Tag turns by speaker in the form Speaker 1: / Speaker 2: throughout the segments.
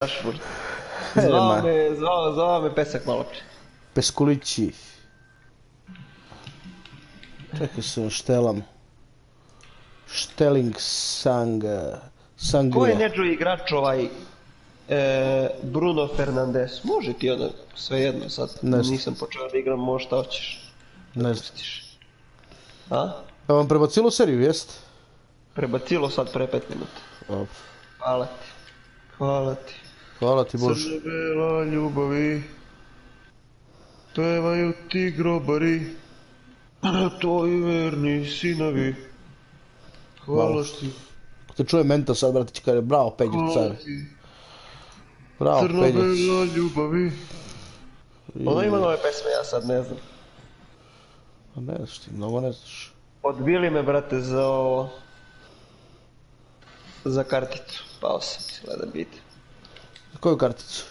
Speaker 1: možda. Zvao me Pesak malo prije.
Speaker 2: Peskulići. Čekaj se, štelam. Šteling Sanglija.
Speaker 1: Ko je neđo igrač ovaj Bruno Fernandes? Može ti ono, svejedno sad. Nisam počeo da igram, možda šta hoćeš.
Speaker 2: Ne znam.
Speaker 1: A?
Speaker 2: Ja vam prebacilo seriju, jest?
Speaker 1: Prebacilo sad pre 5 minuta.
Speaker 2: Dobro.
Speaker 1: Hvala ti. Hvala ti.
Speaker 2: Hvala ti Bože.
Speaker 1: Crna bela ljubavi, pevaju ti grobari, tvoji verni sinovi. Hvala ti.
Speaker 2: Ko te čuje menta sad, brate, će kaže, bravo Peđec, care. Bravo Peđec.
Speaker 1: Crna bela ljubavi. Ono ima nove pesme, ja sad ne znam.
Speaker 2: Ne znaš ti, mnogo ne znaš.
Speaker 1: Odbili me, brate, za ovo... za karticu. Pao sam, gledam biti.
Speaker 2: Za koju karticu?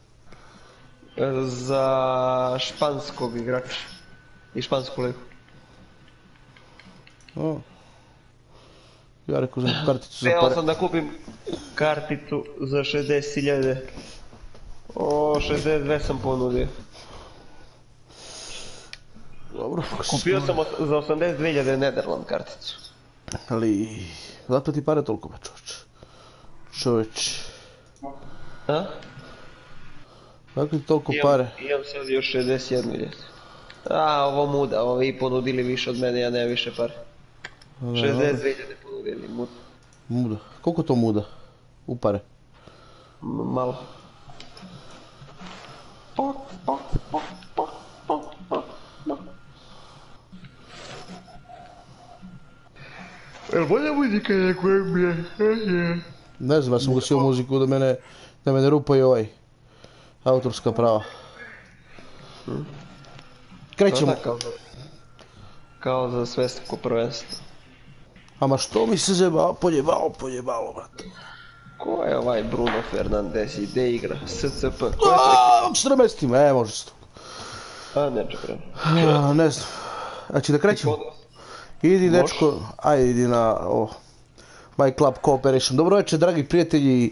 Speaker 1: Za španskog igrača. I špansku ligu.
Speaker 2: O. Ja rekao za karticu za
Speaker 1: Htio
Speaker 2: pare.
Speaker 1: sam da kupim karticu za 60.000. O, 62 sam ponudio.
Speaker 2: Dobro.
Speaker 1: Kupio sam za 82.000 Nederland karticu.
Speaker 2: Ali... zato ti pare toliko, ba čoveč.
Speaker 1: A?
Speaker 2: Dakle ti toliko pare?
Speaker 1: Imam sad još 61.000. A, ovo muda, ovo vi ponudili više od mene, ja nemam više pare. 62.000 ponudili, muda.
Speaker 2: Muda. Koliko to muda? U pare?
Speaker 1: Malo. Jel bolja muzika je koja mi je?
Speaker 2: Ne znam, ja sam ugasio muziku da me ne rupaju ovaj autorska prava. Krećemo.
Speaker 1: Kao za svjetsko prvenstvo.
Speaker 2: Ama što mi se poljebalo, brate.
Speaker 1: Ko je ovaj Bruno Fernandes i gdje igra? SCP?
Speaker 2: Aaaa, 14. Može se to.
Speaker 1: A, neće prema.
Speaker 2: Ne znam. Znači da krećemo. Idi dečko, ajde idi na My Club Cooperation. Dobro večer, dragi prijatelji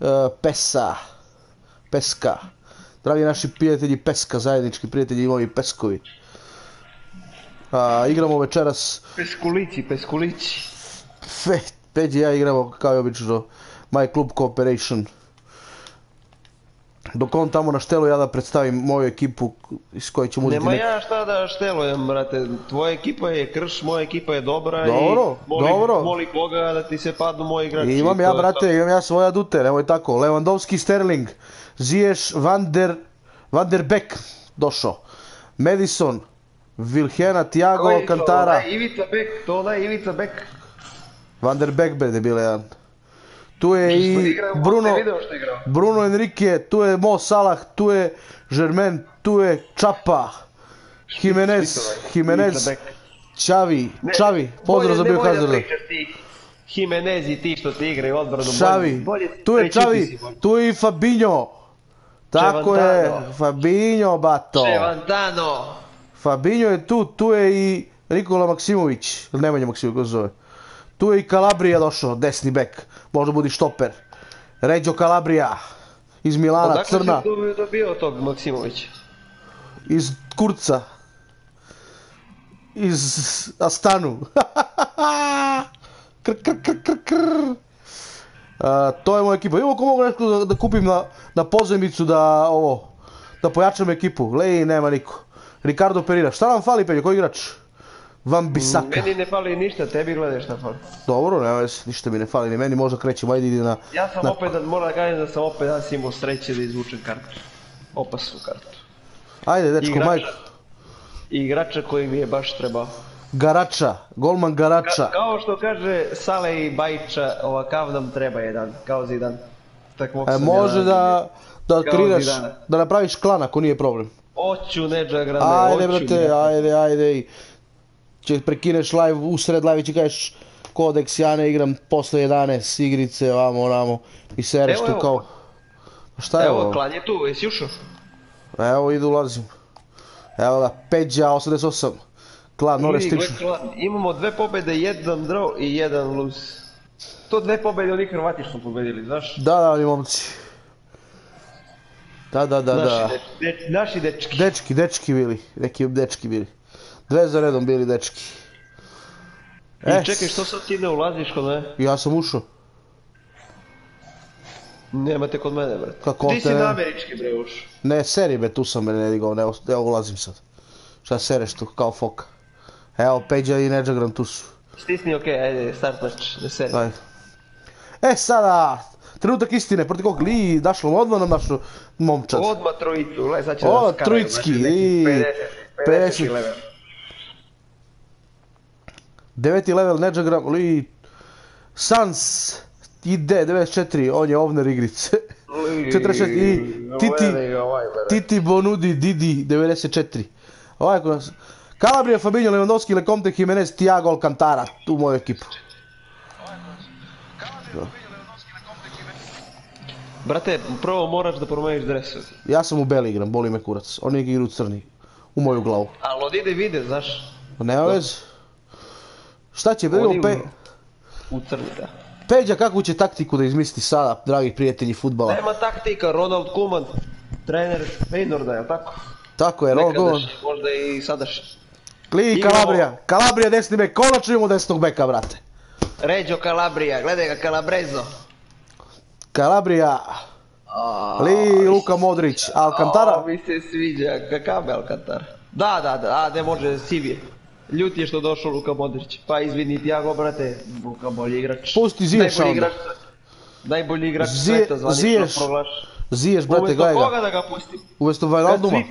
Speaker 2: Peska. Dragi naši prijatelji Peska, zajednički prijatelji moji Peskovi. Igramo večeras...
Speaker 1: Peskulići.
Speaker 2: Peđi i ja igramo kao i obično My Club Cooperation. Dok on tamo na štelu, ja da predstavim moju ekipu iz koje ćemo uzeti...
Speaker 1: Nema ja šta da štelujem, brate. Tvoja ekipa je krš, moja ekipa je dobra i moli Boga da ti se padnu moji igrači.
Speaker 2: Imam ja, brate, imam ja svoje adute, nemoj tako. Lewandowski, Sterling, Ziyech, Van der Beek došao. Madison, Vilhena, Thiago, Alcantara.
Speaker 1: To je Ivica Beck.
Speaker 2: Van der Beek, bre, debile jedan. Tu je i Bruno Enrique, tu je Mo Salah, tu je Germain, tu je Čapa, Jimenez, Xavi, pozdrav za Bio Hazarda.
Speaker 1: Jimenez i ti što ti igraju odbranu.
Speaker 2: Xavi, tu je Xavi, tu je i Fabinho. Tako je, Fabinho, bato. Fabinho je tu je i Nikola Maksimović, ili Nemanja Maksimović, ko se zove. Tu je i Calabria došao, desni bek, možda budi štoper. Reggio Calabria, iz Milana, crna.
Speaker 1: Odakle si dobio tog Maksimovića?
Speaker 2: Iz Kurca. Iz Astanu. To je moja ekipa. Imamo ko mogu nešto da kupim na pozajmicu da pojačam ekipu. Lej, nema niko. Ricardo Pereira. Šta nam fali, Peljo, koji igrač? Van Bissaka.
Speaker 1: Meni ne fali ništa, tebi gledaj šta fali.
Speaker 2: Dobro, nema veze, ništa mi ne fali, ni meni, možda krećemo, ajde idi na...
Speaker 1: Ja sam opet, moram da kažem da sam opet danas imao sreće da izvučem kartu. Opasnu kartu.
Speaker 2: Ajde, dečko, majko.
Speaker 1: Igrača koji mi je baš trebao.
Speaker 2: Garača, golman Garača.
Speaker 1: Kao što kaže Sale i Bajića, ovakav nam treba jedan, kao Zidan.
Speaker 2: Može da kreiraš, da napraviš klan ako nije problem.
Speaker 1: Oću, Nedža Grane,
Speaker 2: ajde, brate, ajde. Če prekineš live, usred live i će kažeš kodeks, ja ne igram posle 11 igrice, ovamo, onamo, i sereš tu kao... Šta je ovo?
Speaker 1: Evo, klan je tu, jesi ušao?
Speaker 2: Evo, ulazim. Evo da, Peđa 88. Klan, Nore Stiču.
Speaker 1: Imamo 2 pobjede, 1 draw i 1 lose. To 2 pobjede oni Hrvati smo pobjedili, znaš?
Speaker 2: Da, oni momci. Da.
Speaker 1: Naši dečki.
Speaker 2: Dečki bili, neki dečki bili. 2 za redom bili dečki.
Speaker 1: I čekaj, što sad ti ne ulaziš kod mene?
Speaker 2: Ja sam ušao.
Speaker 1: Nemate kod mene, brate.
Speaker 2: Kako
Speaker 1: ti si na američki, bre, ušao.
Speaker 2: Ne, seri, be, tu sam, ne digao, ne ulazim sad. Šta sereš tu, kao foka. Evo, Peđa i Nedžagram tu su.
Speaker 1: Stisni, okej, ajde, start match, ne seri.
Speaker 2: Sada, trenutak istine, protiv kog li dašlo odmah na našu momčad.
Speaker 1: Odmah trojicu, gledaj, sad će da skaraju.
Speaker 2: Trojicki, i...
Speaker 1: 50 level.
Speaker 2: 9. level Nedžagram, li... Sans, ide 94, on je ovner igrice. 46 i Titi Bonudi Didi 94. Ovaj ko nas... Calabria, Fabinho, Lewandowski, Lecomte, Jimenez, Thiago Alcantara, tu moju ekipu.
Speaker 1: Brate, prvo moraš da promeniš dresove.
Speaker 2: Ja sam u beli igram, boli me kurac. Oni igra u crni. U moju glavu.
Speaker 1: Ali odide vide, znaš.
Speaker 2: Nema veze. Šta će, vidimo
Speaker 1: u crni, da.
Speaker 2: Peđa, kakvu će taktiku da izmisli sada, dragi prijatelji futbala?
Speaker 1: Nema taktika, Ronald Koeman, trener Feynorda, je li tako?
Speaker 2: Tako je, Ronald Koeman.
Speaker 1: Možda i sadašnji.
Speaker 2: Kli, Calabria desni bek, konačno imamo desnog beka, brate.
Speaker 1: Reggio Calabria, gledaj ga, Calabrezo.
Speaker 2: Calabria, Li, Luka Modrić, Alcantara.
Speaker 1: Mi se sviđa, kakav je Alcantara? Da, ne može, Sivije. Ljut je što došao Luka Modrić. Pa izvini Thiago, brate, Luka bolji igrač.
Speaker 2: Pusti Ziješa onda.
Speaker 1: Najbolji igrač sveta, zvanično proglaš.
Speaker 2: Ziješ, brate, gledaj ga.
Speaker 1: Umesto koga da ga pustim?
Speaker 2: Umesto Wijnalduma.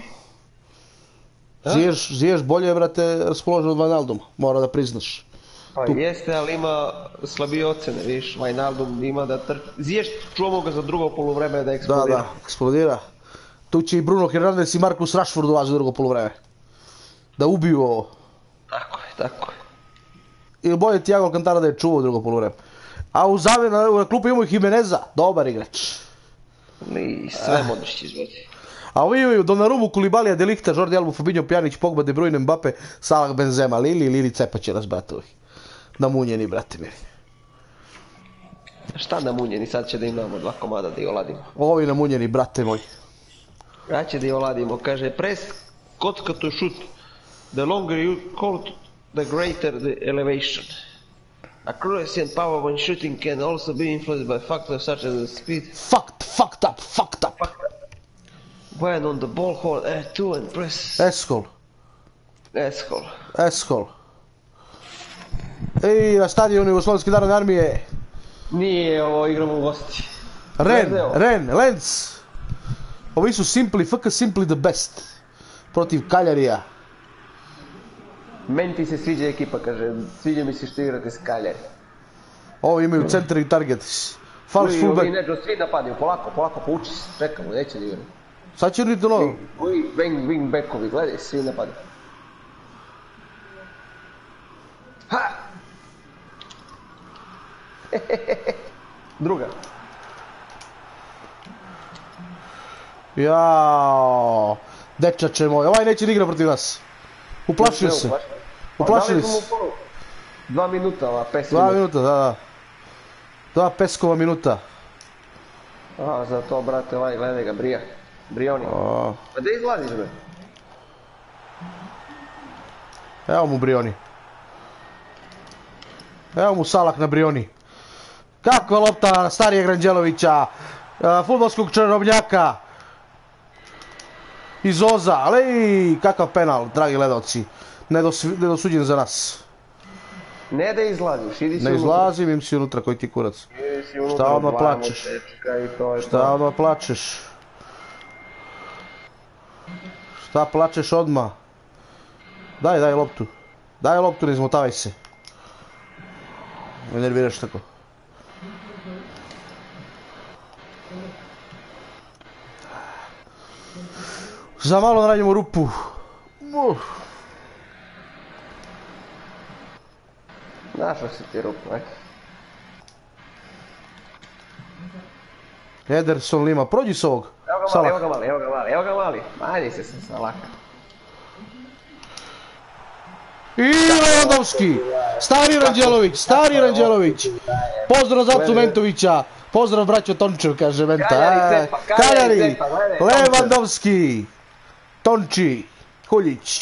Speaker 2: Ziješ bolje, brate, raspoložen od Wijnalduma, mora da priznaš.
Speaker 1: Pa jeste, ali ima slabije ocene, vidiš, Wijnaldum ima da trči. Ziješ, čuvamo ga za drugo poluvreme da eksplodira.
Speaker 2: Da, eksplodira. Tu će i Bruno Hernandez i Marcus Rashford ulazi za drugo poluvreme. Da ubiju ovo.
Speaker 1: Tako je.
Speaker 2: Ili bolje Thiago Alcantara da je čuvao drugo poluvreme. A u klupu imamo i Jimeneza, dobar igrač.
Speaker 1: Sve Modrić izvodi.
Speaker 2: A ovi imaju Donnarummu, Koulibalija, De Ligt, Jordi Alba, Fabinho, Pjanić, Pogba, De Bruyne, Mbappe, Salah, Benzema, Lili cepaće nas, brate, ovih. Namunjeni, brate mili.
Speaker 1: Šta namunjeni, sad će da imamo 2 komada da i oladimo.
Speaker 2: Ovi namunjeni, brate moj.
Speaker 1: Ja će da i oladimo, kaže, press, kocka to shoot. The longer you court, the greater the elevation. Accuracy and power when shooting can also be influenced by factors such as speed.
Speaker 2: Fucked up.
Speaker 1: When on the ball hold R2 and press...
Speaker 2: Eshol. Ej, na stadionu Jugoslovenske narodne armije.
Speaker 1: Nije, ovo igramo u gosti.
Speaker 2: Lens. Ovi su Simply the best. Protiv Kaljarija.
Speaker 1: Meni ti se sviđa ekipa, kaže, sviđa mi se što igrate s Kaljari.
Speaker 2: Ovi imaju centar i target. False fullback.
Speaker 1: Ovi neđo, svi napadaju, polako, pouči se, čekamo, neće da igramo.
Speaker 2: Sad će niti novo.
Speaker 1: Ovi wing backovi, gledaj, svi napadaju. Ha! Druga.
Speaker 2: Jao, dečače moj, ovaj neće da igra protiv nas. Uplašio se. Uplašili se.
Speaker 1: 2 minuta, ova Peskova.
Speaker 2: 2 minuta, da. 2 Peskova minuta.
Speaker 1: A, za to, brate, ovaj, gledaj ga, Brioni. Pa gdje izlaziš, bre?
Speaker 2: Evo mu Brioni. Evo mu Salah na Brioni. Kakva lopta starijeg Ranđelovića, fudbalskog čarobnjaka iz Oza, ali kakav penal, dragi gledalci, nedosuđen za nas.
Speaker 1: Ne da izlaziš, idi si unutra.
Speaker 2: Ne izlazim, im si unutra, koji ti kurac. Šta odmah plačeš? Šta odmah plačeš? Šta plačeš odmah? Daj loptu. Daj loptu, ne izmotavaj se. Me nerviraš tako. Za malo naradimo rupu.
Speaker 1: Našao si ti rupu, aj.
Speaker 2: Ederson Lima, prođi s ovog.
Speaker 1: Evo ga mali. Manji se sa Salaha.
Speaker 2: I Lewandowski. Stari Ranđelović. Pozdrav za Acu Mentovića. Pozdrav braćo Tončev, kaže Venta. Kaljari, Levandovski, Tonči, Kuljić.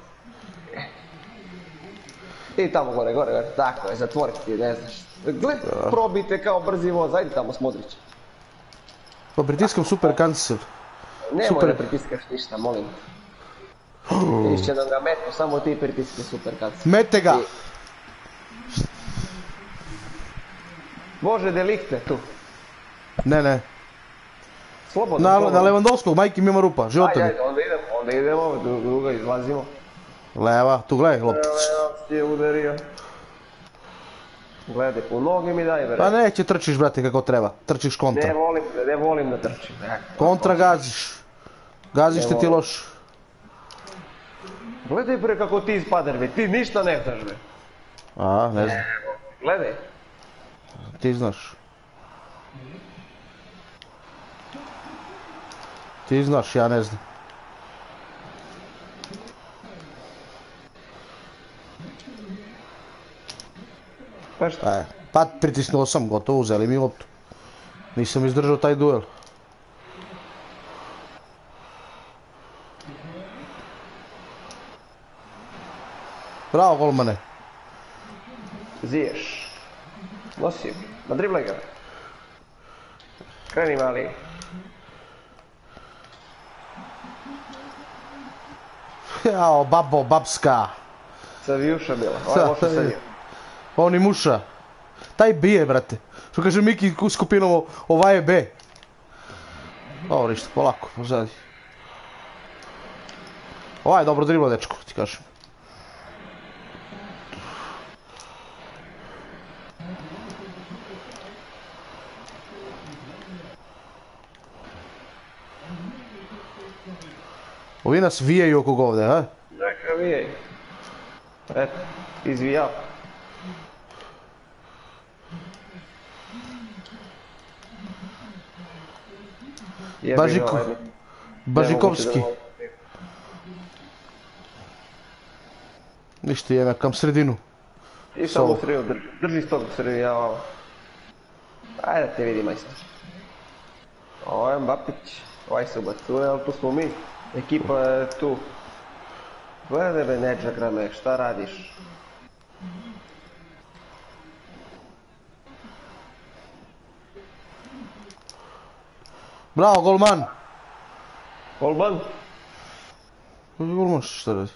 Speaker 1: I tamo gore, tako je, zatvoriti ti, ne znaš. Gled, probite kao brzi voz, ajde tamo s Modrićem.
Speaker 2: Pa pritiskam super cancel.
Speaker 1: Nemoj da pritiskaš ništa, molim te. Išće da ga metnu, samo ti pritiske super cancel.
Speaker 2: Mete ga!
Speaker 1: Može delikte tu.
Speaker 2: Ne.
Speaker 1: Slobodno.
Speaker 2: Na Levandovskog, majke mi ima rupa, života mi.
Speaker 1: Ajde, onda idemo, druga izlazimo.
Speaker 2: Leva, tu gledaj loptić.
Speaker 1: Ti je udario. Gledaj, po noge mi daj, bre.
Speaker 2: Pa neće trčiš, brate, kako treba. Trčiš kontra.
Speaker 1: Ne volim da trčim.
Speaker 2: Kontra gaziš. Gaziš te ti loš.
Speaker 1: Gledaj, bre, kako ti ispadaš, bre. Ti ništa ne znaš, bre.
Speaker 2: A, ne znam.
Speaker 1: Gledaj.
Speaker 2: Ti znaš. Ti znaš, ja ne znam.
Speaker 1: Pa šta?
Speaker 2: Pa pritisnuo sam, gotovo, uzeli mi loptu. Nisam izdržao taj duel. Bravo, golmane.
Speaker 1: Ziješ. Nosi, nadriblaj ga. Kreni mali.
Speaker 2: Jao, babo, babska.
Speaker 1: Savijuša bila, ovo je loša savija.
Speaker 2: Oni muša. Taj bije, brate. Što kaže Miki skupinovo, ovaj je B. Ovo ništa, polako, pozadi. Ovaj je dobro dribla, dečko, ti kažem. Ovi nas vijaju oko ovdje, ha?
Speaker 1: Neka vijaju. Eto, izvijao.
Speaker 2: Bažikovski. Ništa je kam sredinu.
Speaker 1: I samo u sredinu, drži stog u sredinu, ja ovo. Ajde da te vidi, majstor. Ovo je Mbapić, ovaj se ubacuje, ali tu smo mi. Ekipa je tu. Gledaj be, neđa grame, šta radiš?
Speaker 2: Bravo, golman!
Speaker 1: Golman?
Speaker 2: Golman šta radi?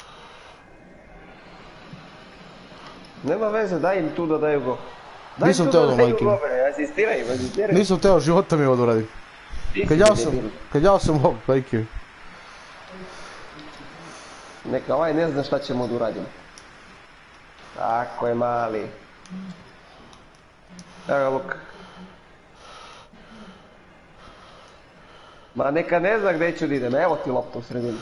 Speaker 1: Nema veze, daj im tu da daju go.
Speaker 2: Nisam teo da majke.
Speaker 1: Asistiraj, asistiraj.
Speaker 2: Nisam teo, života mi ovo da uradim. Kad ja sam ovog, majke.
Speaker 1: Neka ovaj ne zna šta ćemo da uradimo. Tako je, mali. Evo ga, Luka. Ma neka ne zna gdje ću da idem, evo ti lopta u sredini.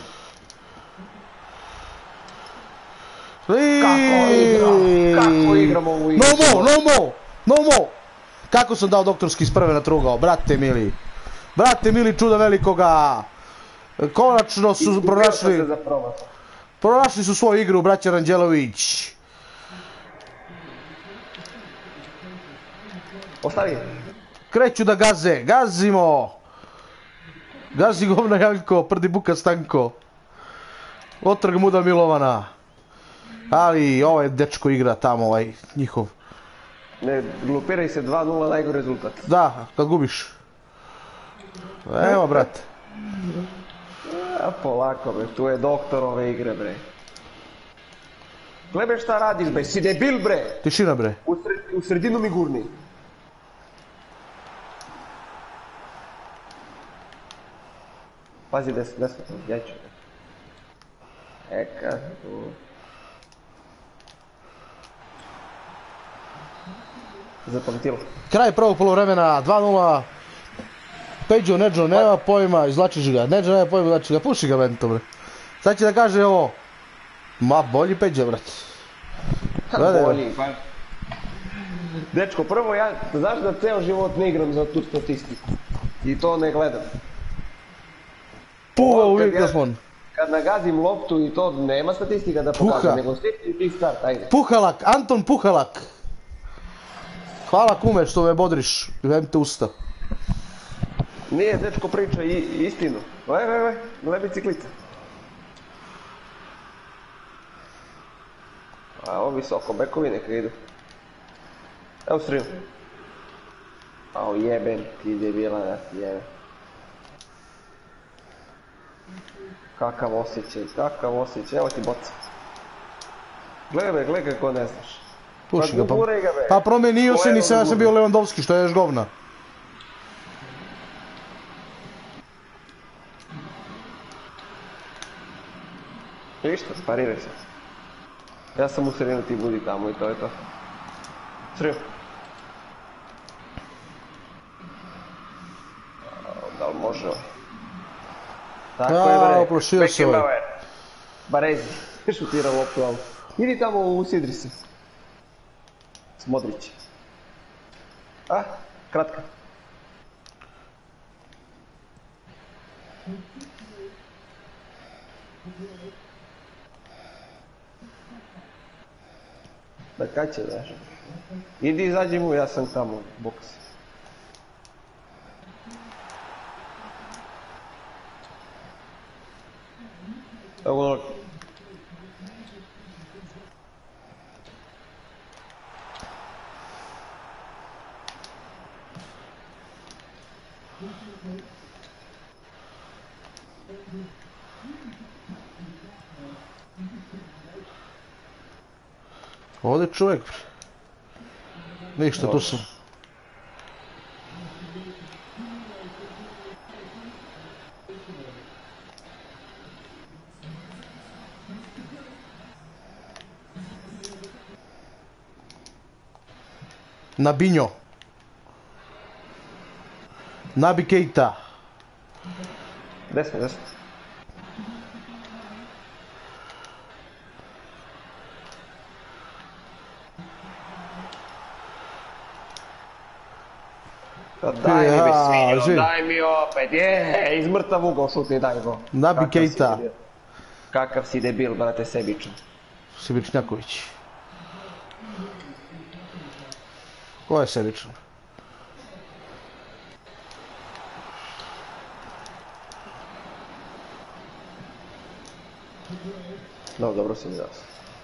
Speaker 1: Kako igramo ovu igru?
Speaker 2: No more! Kako sam dao doktorski iz prve natrugao, brate mili. Brate mili, čuda velikoga. Konačno su pronašli... Pronašli su svoju igru, braća Ranđelović.
Speaker 1: Ostavi.
Speaker 2: Kreću da gaze, gazimo. Gazi govna Janko, prdi buka Stanko. Otrg muda Milovana. Ali ovaj dečko igra tamo, ovaj njihov.
Speaker 1: Ne, glupiraj se 2-0, najgore rezultat.
Speaker 2: Da, kad gubiš. Evo, brate.
Speaker 1: Polako, bre, tu je doktor ove igre, bre. Gledaj šta radiš, bre, si debil, bre.
Speaker 2: Tišina, bre.
Speaker 1: U sredinu mi gurni. Pazi desno, ja ću. Eka, tu. Zapamtilo.
Speaker 2: Kraj prvog polovremena, 2-0. Peđo, Neđo, nema pojma, izvlačiš ga. Neđo, nema pojma, izvlačiš ga. Puši ga, Bento, bre. Sad će da kaže ovo. Ma, bolji Peđo, brate.
Speaker 1: Bolji, pa. Dečko, prvo ja, znaš da ceo život ne igram za tu statistiku. I to ne gledam.
Speaker 2: Puha u mikrofon.
Speaker 1: Kad nagazim loptu i to nema statistika da pokazam, nego svi ti start, ajde.
Speaker 2: Puhalak, Anton Puhalak. Hvala kume što me bodriš. Vem te usta.
Speaker 1: Nije, dečko priča istinu. Gle biciklica. A ovo visoko, bekovi neka idu. Evo stream. Ao jebem ti debila da ti jebem. Kakav osjećaj, evo ti boca. Gledaj kako ne znaš.
Speaker 2: Puši ga pa promenio se, nisam ja sam bio Lewandowski, što je još govna.
Speaker 1: Ništa, spariraj se. Ja sam u sredinu, ti budi tamo i to je to. Sreo. Da li može ovo? Tako je bre.
Speaker 2: Oplošio se ovaj.
Speaker 1: Barezi. Šutira loptu ovo. Idi tamo usidri se. Modrić. A, kratka. Da kad će daš? Idi izađi mu, ja sam tamo, boks. Evo ono.
Speaker 2: Ovdje čovjek. Ništa, tu sam. Nabinjo. Nabi Keita.
Speaker 1: Desno. Daj mi svinjo, daj mi opet, iz mrtav ugao šuti, daj go.
Speaker 2: Nabi Keita.
Speaker 1: Kakav si debil, brate, sebičan.
Speaker 2: Sebičnjaković. Ko je sebičan?
Speaker 1: No, dobro si mi dao.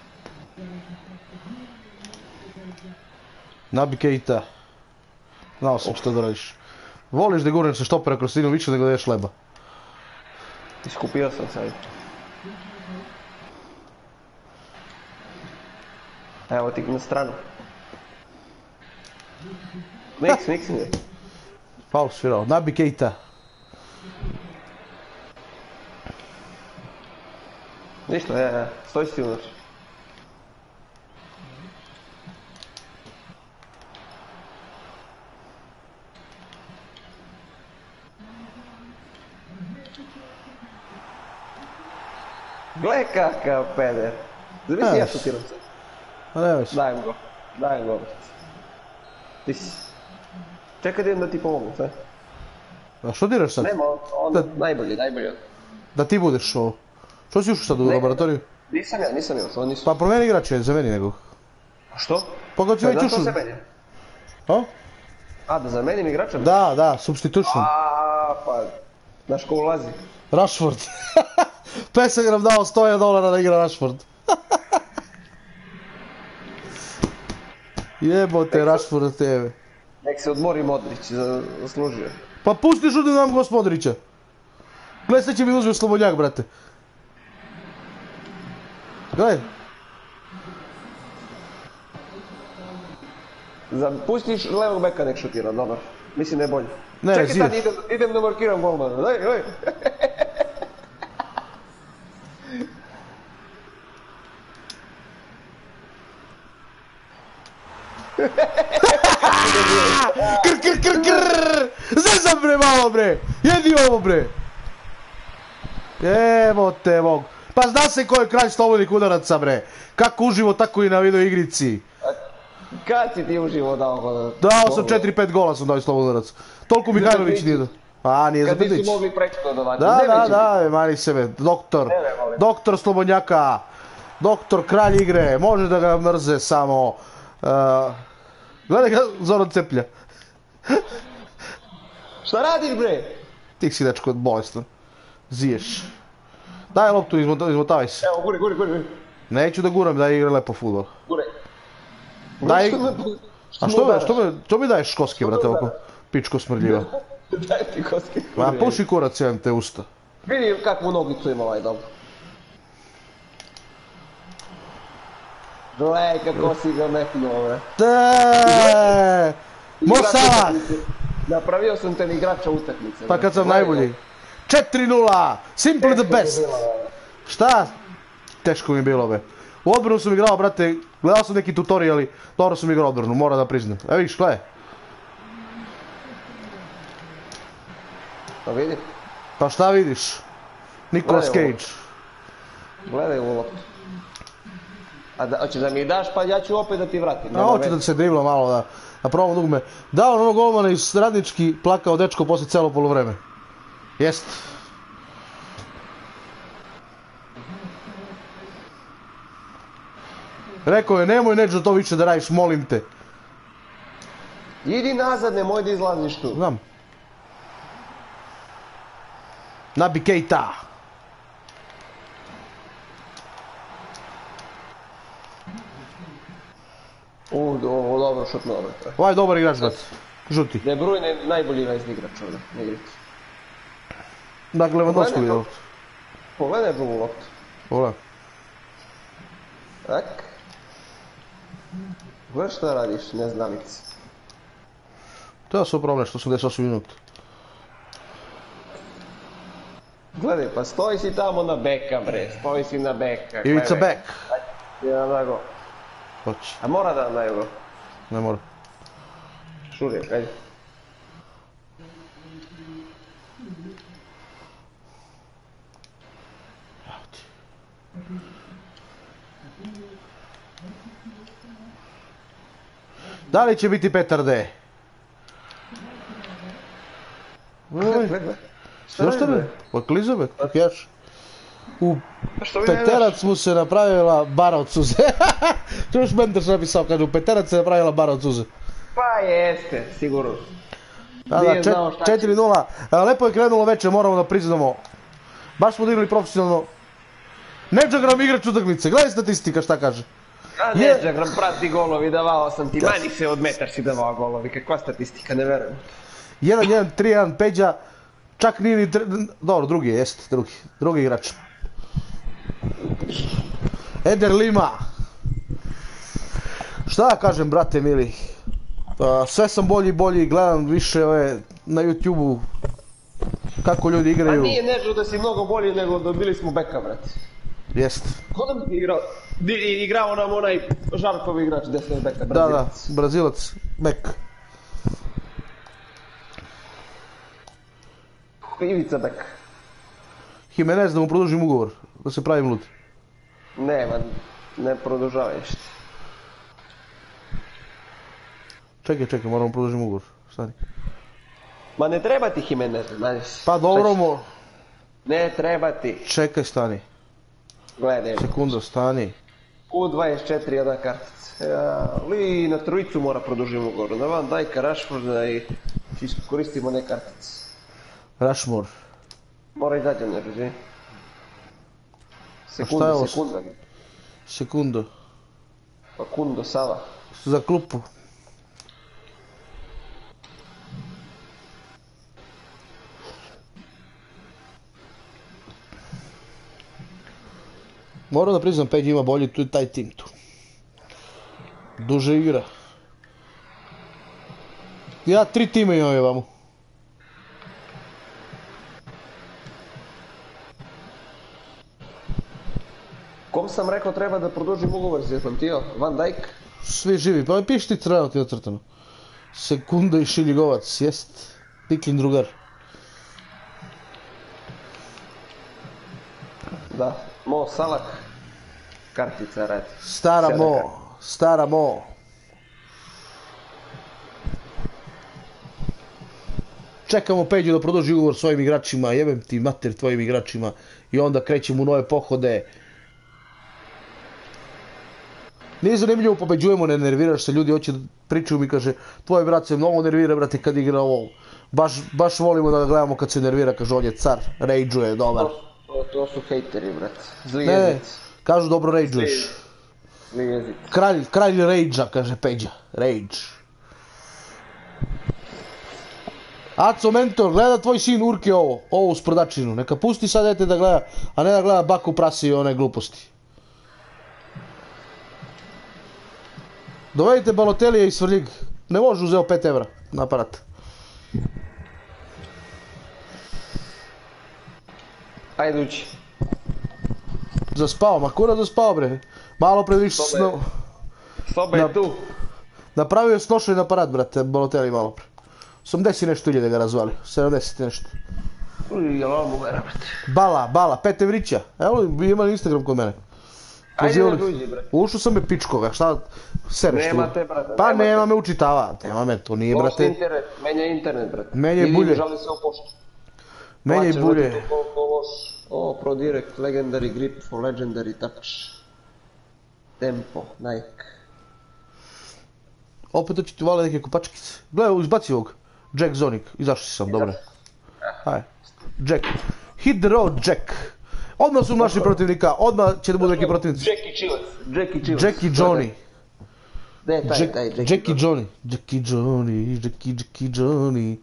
Speaker 2: Nabi Keita. Znao sam što da radiš. Voliš da gurneš se štopera kroz sredinu više nego da ješ leba.
Speaker 1: Iskupio sam sad. Evo ti na stranu. Niks mi.
Speaker 2: Faul svirao. Nabi Keita.
Speaker 1: Ništa, stoj si unutra. Gle kakav peder. Zamisli ja šutiram se.
Speaker 2: Pa nemoj se.
Speaker 1: Dajem go. Ti si. Čekaj da idem da ti pomogu, sve.
Speaker 2: A što diraš sad?
Speaker 1: Nema, on najbolji.
Speaker 2: Da ti budeš ovo. Što si ušao sad u laboratoriju?
Speaker 1: Nisam ja, što nisu.
Speaker 2: Pa promeni igrače, zameni nekog.
Speaker 1: A što?
Speaker 2: Pa kad ti već ušao. A?
Speaker 1: A, da zamenim igrača?
Speaker 2: Da, substitution.
Speaker 1: Pa, znaš ko ulazi?
Speaker 2: Rashford. Pesek nam dao $100 da igra Rashford. Jebote, Rashford od tebe.
Speaker 1: Nek se odmori Modrić, zaslužio.
Speaker 2: Pa pustiš ovdje nam gost Modrića. Gle, sad će mi uzme slobodnjak, brate. Gledaj.
Speaker 1: Pustiš levog beka nek šutira, dobar. Mislim da je bolje.
Speaker 2: Ne,
Speaker 1: čekaj sad, idem da markiram golmana, daj.
Speaker 2: Krr. Zezam bre malo bre. Jedi ovo bre. Evo te Bog. Pa zna se ko je kralj slobodnih udaraca bre. Kako uživo, tako i na video igrici.
Speaker 1: Kad si ti uživo dao gola?
Speaker 2: Dao sam 4-5 gola sam dao iz slobodnih udaraca. Toliko Mihajlović nije dao. A, nije za Petrić.
Speaker 1: Kad nisu mogli preko dodavati.
Speaker 2: Da, mani sebe. Doktor Slobodnjaka. Doktor kralj igre. Može da ga mrze samo Gledaj ga Zoran ceplja.
Speaker 1: Šta radiš bre?
Speaker 2: Ti si dečko bolestan. Ziješ. Daj loptu, izmotavaj se.
Speaker 1: Evo, guri.
Speaker 2: Neću da guram, daj igra lepo futbol.
Speaker 1: Gure.
Speaker 2: Daj... A što mi daješ koske, brate, ovako? Pičko smrdljiva.
Speaker 1: Daj ti koske.
Speaker 2: Ma puši kurac, jevim te usta.
Speaker 1: Vidi kakvu nogicu ima ovaj dom. Gle, kako si ga metnuo, bre.
Speaker 2: Teee! Mosa!
Speaker 1: Napravio sam te igrača utakmice.
Speaker 2: Pa kad sam najbolji. 4-0! Simple the best! Šta? Teško mi je bilo, be. U odbranu sam igrao, brate, gledao sam neki tutoriali, dobro sam igrao odbranu, moram da priznam. Evo vidiš, gledaj.
Speaker 1: Pa vidi.
Speaker 2: Pa šta vidiš? Nicolas Cage.
Speaker 1: Gledaj u loptu. A hoćeš da mi daš, pa ja ću opet da ti vratim.
Speaker 2: A hoću da se dribla malo, da probam dugme. Dao onog golmana iz Radnički, plakao dečko posle celo polovreme. Jest. Rekao je, nemoj Neđo to više da radiš, molim te.
Speaker 1: Idi nazad, nemoj da izlaziš tu.
Speaker 2: Znam. Nabi Keita.
Speaker 1: Ovo dobro šutno, brate.
Speaker 2: Ovaj dobar igrač, brate. Žuti.
Speaker 1: De Bruyne je najbolji vezni igrač ovdje, ne igrati.
Speaker 2: Dakle, Lewandowski vidi loptu.
Speaker 1: Pogledaj drugu loptu.
Speaker 2: Pogledaj.
Speaker 1: Tak. Gledaj šta radiš, neznalice.
Speaker 2: To je sve problem što sam 88 minuta.
Speaker 1: Gledaj, pa stoji si tamo na beka, bre, stoji si na beka.
Speaker 2: Ivica bek.
Speaker 1: Jedan na go.
Speaker 2: Hoće.
Speaker 1: A mora da nam daju go?
Speaker 2: Ne mora.
Speaker 1: Šurijek, ajde.
Speaker 2: Da li će biti Petar D? Zašto ne? Od Elizabet, kako jaš? U Peterac mu se napravila bara od suze. Čuš Mendes napisao, kaže, u Peterac se napravila bara od suze.
Speaker 1: Pa jeste, sigurno.
Speaker 2: Da, 4-0. Lepo je krenulo večer, moramo da priznamo. Baš smo odigrali profesionalno. Nedžagram igrač utakmice, gledaj statistika šta kaže.
Speaker 1: A Nedžagram prati golovi, davao sam ti, mani se od metar si davao golovi, kakva statistika, ne verujem.
Speaker 2: 1-1, 3-1, Peđa, čak nije ni... Dobro, drugi je, jeste, drugi igrač. Eder Lima. Šta da kažem, brate mili? Sve sam bolji i bolji, gledam više na YouTube-u kako ljudi igraju.
Speaker 1: A nije Nežo da si mnogo bolji nego dobili smo beka, brate.
Speaker 2: Jest.
Speaker 1: Ko da bi igrao nam onaj Žarkov igrač desnog beka,
Speaker 2: Da,
Speaker 1: Brazilac.
Speaker 2: Brazilac, bek.
Speaker 1: Ivica bek.
Speaker 2: Jimenez da mu produžim ugovor, da se pravim lud.
Speaker 1: Nema, ne produžavaj što.
Speaker 2: Čekaj, moramo produžim ugovor, stani.
Speaker 1: Ma ne treba ti Jimenez, Manis.
Speaker 2: Pa dobro mo...
Speaker 1: Ne treba ti.
Speaker 2: Čekaj, stani.
Speaker 1: Gledaj.
Speaker 2: Sekunda, stani.
Speaker 1: U24 jedna kartica. Li na trojicu mora produžim ugovor. Na Van Dijka, Rashforda i koristimo ne kartice.
Speaker 2: Rushmore.
Speaker 1: Mora izađem, ne reži. Sekunda.
Speaker 2: Sekundo.
Speaker 1: Pa Kundo, Sava.
Speaker 2: Za klupu. Moram da priznam, Peđa ima bolji tu taj tim tu. Duže igra. Ja 3 tima imam jevamo.
Speaker 1: Kom sam rekao treba da produžim ugovor, si zapamtio? Van Dijk?
Speaker 2: Svi živi, pa piši ti trebao ti ocrtano. Sekunda i Šiljigovac, jest. Tiklin drugar.
Speaker 1: Da, Mo Salak. Kartica radi.
Speaker 2: Stara Mo. Čekamo Peđu da produži ugovor svojim igračima, jebem ti mater tvojim igračima i onda krećemo u nove pohode. Nije zanimljivo, pobeđujemo, ne nerviraš se, ljudi hoće da pričaju mi, kaže, tvoj brat se mnogo nervira, brate, kad igra ovo. Baš volimo da ga gledamo kad se nervira, kaže, on je car, rage'uje, dobar.
Speaker 1: To su hejteri, brate, zli jezici.
Speaker 2: Kažu dobro rage'uješ.
Speaker 1: Zli jezici.
Speaker 2: Kralj rage'a, kaže Peđa, rage. Aco mentor, gleda tvoj sin Urke ovo u sprdačinu, neka pusti sad dete da gleda, a ne da gleda Baku prasi i one gluposti. Dovedite Balotelija iz Svrljig, ne može uzeo 5 evra na aparat.
Speaker 1: Ajde ući.
Speaker 2: Zaspao, ma kura zaspao bre, malo pre više sno...
Speaker 1: Soba je tu.
Speaker 2: Napravio je snošen aparat, brate, Balotelij malo pre. 80 nešto iljede ga razvali, 70 nešto.
Speaker 1: Jel ovo mera, brate.
Speaker 2: Bala, 5 evrića. Evo, bi imali Instagram kod mene.
Speaker 1: Ajde da dođi, brate.
Speaker 2: Ušao sam me pičkoga, šta sereš tu?
Speaker 1: Nema te, brate.
Speaker 2: Pa nema me učitava, nema me, to nije, brate.
Speaker 1: Internet, menja internet, brate.
Speaker 2: Menja i bulje.
Speaker 1: Žali se o poštu.
Speaker 2: Menja i bulje.
Speaker 1: O, Pro Direct, Legendary Grip for Legendary Touch. Tempo, Nike.
Speaker 2: Opet to će ti vale neke kupačkice. Gledaj, izbaci ovog. Jack Zonic, izašli sam, dobro. Hajde, Jack. Hit the road, Jack. Odmah su naši protivnika, odmah će da budu neki protivnici.
Speaker 1: Jackie Chills.
Speaker 2: Jackie Johnny.
Speaker 1: Jackie
Speaker 2: Johnny.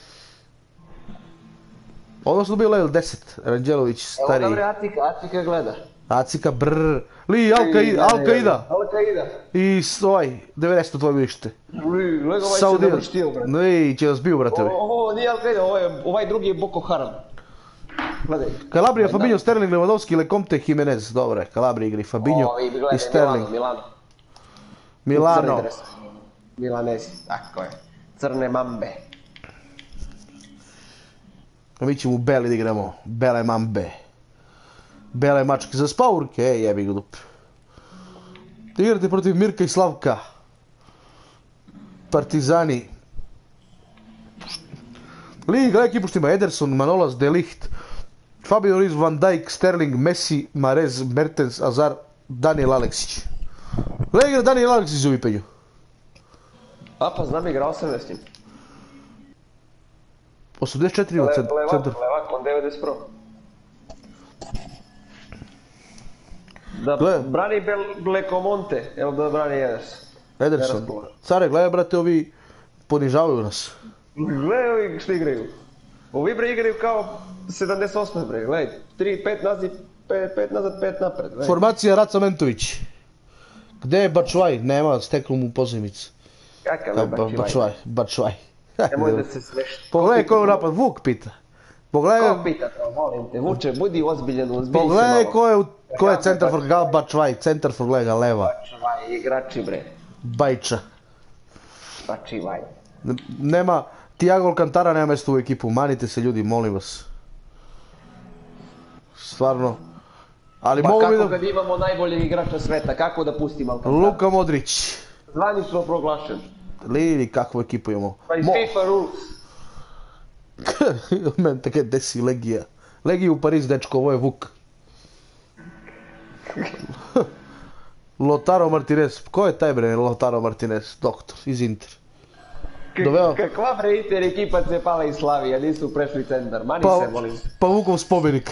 Speaker 2: Odmah su bio level 10, Ranđelović, stariji.
Speaker 1: Evo dobro, Acika gleda.
Speaker 2: Acika, brrrr. Li, Al-Qaida. I ovaj, 90 tvoj vište.
Speaker 1: Lega ovaj se navrštio, brate.
Speaker 2: Ne, će nas bio, brate.
Speaker 1: Ovo nije Al-Qaida, ovaj drugi je Boko Haram. Gledaj.
Speaker 2: Calabria, Fabinho, Sterling, Lewandowski, Lecomte, Jimenez. Dobro je, Calabria igri Fabinho i Sterling. Milano.
Speaker 1: Milanesi, tako je. Crne mambe.
Speaker 2: Mi ćemo u Beli da igramo. Bele mambe. Bele mačke za spaurke, jebi ga dupe. Igrate protiv Mirka i Slavka. Partizani. Gledaj ekipu što ima Ederson, Manolas, De Ligt, Fabio Ruiz, Van Dijk, Sterling, Messi, Marez, Mertens, Azar, Daniel Aleksić. Gledaj igra Daniel Aleksić za Vipenju.
Speaker 1: A pa znam, igrao sam s njim.
Speaker 2: 84 ima centar.
Speaker 1: Levak, on 90 pro. Da brani Blekomonte, evo da brani
Speaker 2: Ederson. Care, gledaj brate, ovi ponižavaju nas.
Speaker 1: Gledaj ovi što igraju. Ovi bre igraju kao 78 bre, gledaj. 3-5 nazad, 5 napred.
Speaker 2: Formacija Raca Mentović. Gde je Bačuaj? Nema, steklo mu pozemicu.
Speaker 1: Kakav je
Speaker 2: Bačuaj.
Speaker 1: Nemoj da se smešti.
Speaker 2: Pogledaj ko je u napad, Vuk pita.
Speaker 1: Ko pita to, molim te, Vuče, budi ozbiljen, ozbilji se malo.
Speaker 2: Pogledaj ko je centar for Gal Bačuaj, centar for Lega, leva.
Speaker 1: Bačuaj, igrači bre.
Speaker 2: Bajča.
Speaker 1: Bačivaj.
Speaker 2: Nema, Thiago Alcantara nema mjesto u ekipu, manite se ljudi, molim vas. Stvarno. Ali mogu mi da...
Speaker 1: Pa kako kad imamo najboljeg igrača sveta, kako da pustim Alcantara?
Speaker 2: Luka Modrić.
Speaker 1: Zvanično proglašen.
Speaker 2: Lidi, kakvu ekipu imamo.
Speaker 1: Pa iz FIFA rules.
Speaker 2: Men tako desi Legija. Legija u Pariz, dečko, ovo je Vuk. Lautaro Martinez. Ko je taj bre Lautaro Martinez? Doktor, iz Inter.
Speaker 1: Kakva bre Inter ekipa se pala iz Slavija, nisu prešli centar. Mani se, molim.
Speaker 2: Pa Vukov spomenik.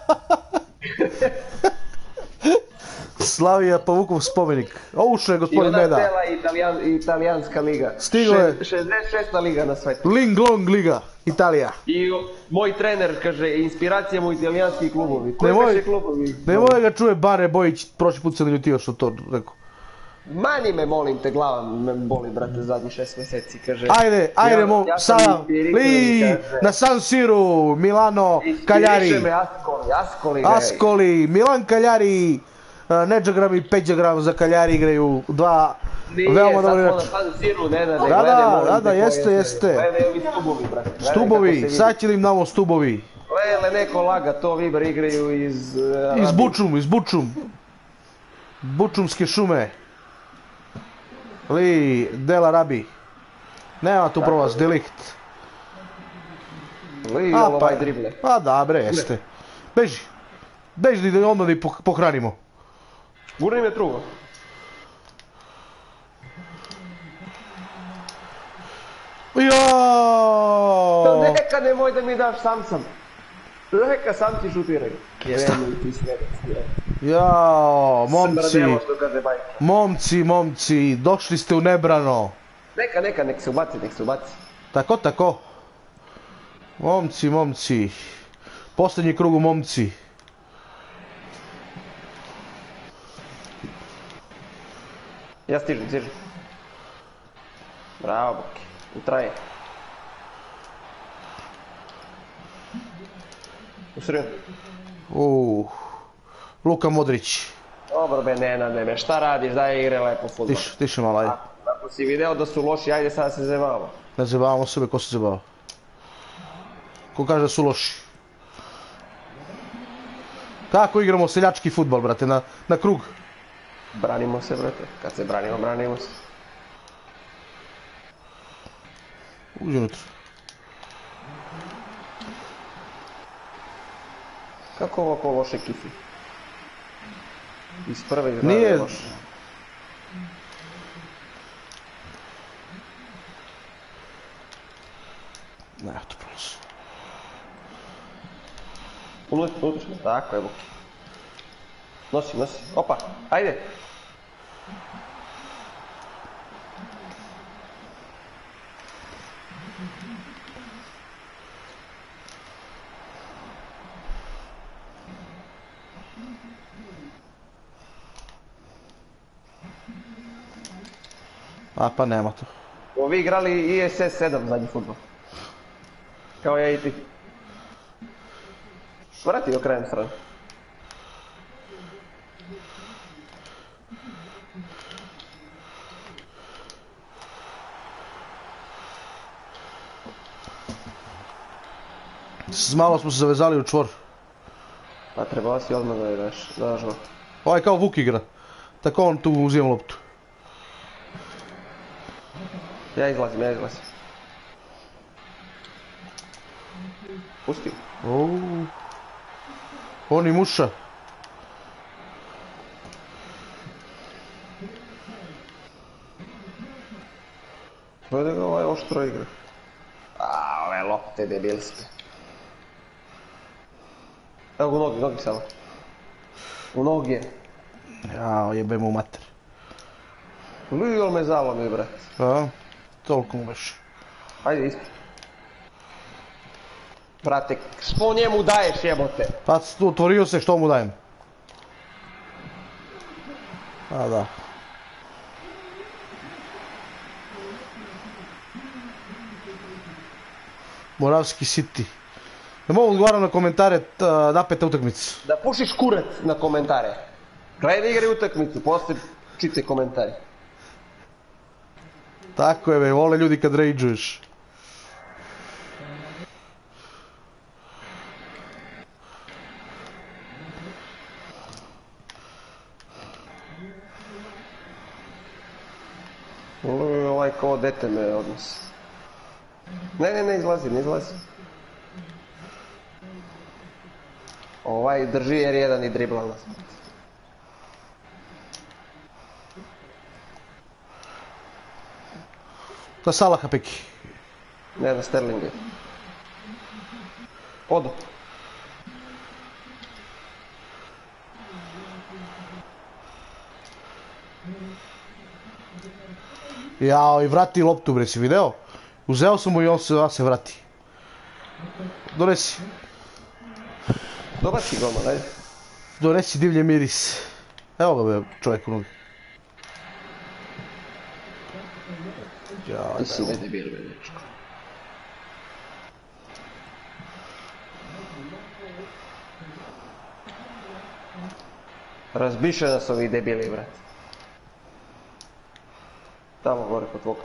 Speaker 2: Slavija, pa Vukov spomenik. Ušao je gospodin Meda.
Speaker 1: I ona cela italijanska liga.
Speaker 2: Stigo je.
Speaker 1: 66. liga na svetu.
Speaker 2: Ling Long liga, Italija.
Speaker 1: I moj trener kaže, inspiracija mu italijanski klubovi. Koji veće klubovi?
Speaker 2: Nemoj ga čuje Bare Bojić, prošli put se naljutio što to rekao.
Speaker 1: Mani me, molim te, glava me boli, brate, zadnji 6 mjeseci, kaže.
Speaker 2: Ajde, sada, na San Siru, Milano, Cagliari.
Speaker 1: Inspiriše me
Speaker 2: Ascoli, Milan Cagliari, Nedžagram i Peđagram za Cagliari igraju dva veoma dobri igrača.
Speaker 1: Nije, sad smo na San Siru, Nenade, gledaj,
Speaker 2: da, jeste.
Speaker 1: Gledaj ovi stubovi, brate.
Speaker 2: Stubovi, sad će li im damo stubovi.
Speaker 1: Lele, neko laga, to Viber igraju iz...
Speaker 2: Iz Bučum. Bučumske šume. Del Arabi. Nema tu prolaz, De Ligt.
Speaker 1: Ovaj drible.
Speaker 2: Pa da bre, jeste. Beži da odmah da ih pohranimo.
Speaker 1: Gurni me trugo.
Speaker 2: Jaaaa!
Speaker 1: Neka nemoj da mi daš sam. Neka sam ti šutiraj.
Speaker 2: Jao, momci, došli ste u nebrano.
Speaker 1: Neka, nek se ubaci.
Speaker 2: Tako. Momci. Posljednji krug u momci.
Speaker 1: Ja stižem. Bravo, Boki. Utraje. Usrio.
Speaker 2: Luka Modrić.
Speaker 1: Dobro be, ne, šta radiš, daj igre lepo futbol.
Speaker 2: Tiši malo, ajde.
Speaker 1: Ako si video da su loši, ajde sada se zebavamo.
Speaker 2: Ne zebavamo sebe, ko se zebava? Ko kaže da su loši? Kako igramo seljački futbol, brate, na krug?
Speaker 1: Branimo se, brate. Kad se branimo se.
Speaker 2: Uđi unutra.
Speaker 1: Kako ovako loše kifi? Iz prve izgleda
Speaker 2: Nije...
Speaker 1: loše.
Speaker 2: Ne, to prolazi.
Speaker 1: Unutra, tako je, Buki. Nosi, opa, ajde!
Speaker 2: A pa nema to.
Speaker 1: Ovi igrali ISS 7 zadnji futbol. Kao ja i ti. Vrati okrenem stranu.
Speaker 2: Malo smo se zavezali u čvor.
Speaker 1: Pa trebala si odmah da igraš, daš go.
Speaker 2: Ovaj kao Vuk igra. Tako on tu uzima loptu.
Speaker 1: Ja izlazim. Pusti.
Speaker 2: On i Muša.
Speaker 1: Gledaj ga ovaj oštro igra. Ove lopte debilske. Evo ga u nogi samo. U nogi je.
Speaker 2: Jao, jebe mu mater.
Speaker 1: Lijel me zalomi, brat.
Speaker 2: A, toliko mu veš.
Speaker 1: Ajde, ispred. Brate, što njemu daješ, jebote?
Speaker 2: Pa otvorio se, što mu dajem? A da. Moravski City. Ne mogu odgovaram na komentare, napete utakmicu.
Speaker 1: Da pušiš kurac na komentare. Gledaj igre utakmicu, poslije čitaj komentari.
Speaker 2: Tako je, be, vole ljudi kad rageuješ.
Speaker 1: Ovaj kao dete me odnosi. Ne izlazi. Ovaj drži jer jedan i dribla nas.
Speaker 2: To Salaha peki.
Speaker 1: Ne, na Sterlinge. Odo.
Speaker 2: Jao, i vrati loptu, bre, si video? Uzeo sam mu i on se vrati. Donesi.
Speaker 1: Dobaci golman, ajde.
Speaker 2: Donesi divlje miris. Evo ga, be, čovjek u nogi.
Speaker 1: Ti si ne debil, be, dečko. Razbiše nas ovi debili, brat. Tamo gore kod voka.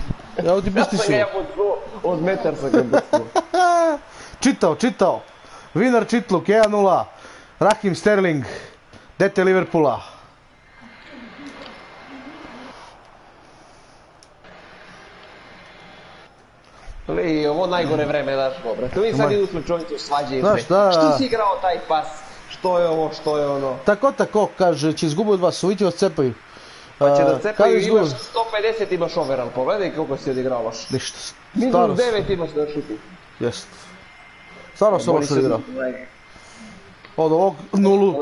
Speaker 2: Evo ti bistišu.
Speaker 1: Ja sam ga od metar sa ga bistišu.
Speaker 2: Čitao. Vinar Čitluk 1-0. Raheem Sterling. Dete Liverpoola.
Speaker 1: I ovo najgore vreme daško, brate. Mi sad idu slučajnicu svađe. Što si igrao taj pas? Što je ovo, što je ono?
Speaker 2: Tako, kaže, će izgubiti vas, uviti vas cepaju.
Speaker 1: Pa će da cepaju, imaš 150, imaš overall, pogledaj koliko si odigrao loš.
Speaker 2: Ništa.
Speaker 1: Minus 9 imaš da šuti.
Speaker 2: Jest. Stvarno sam loš odigrao. Od ovog nulu.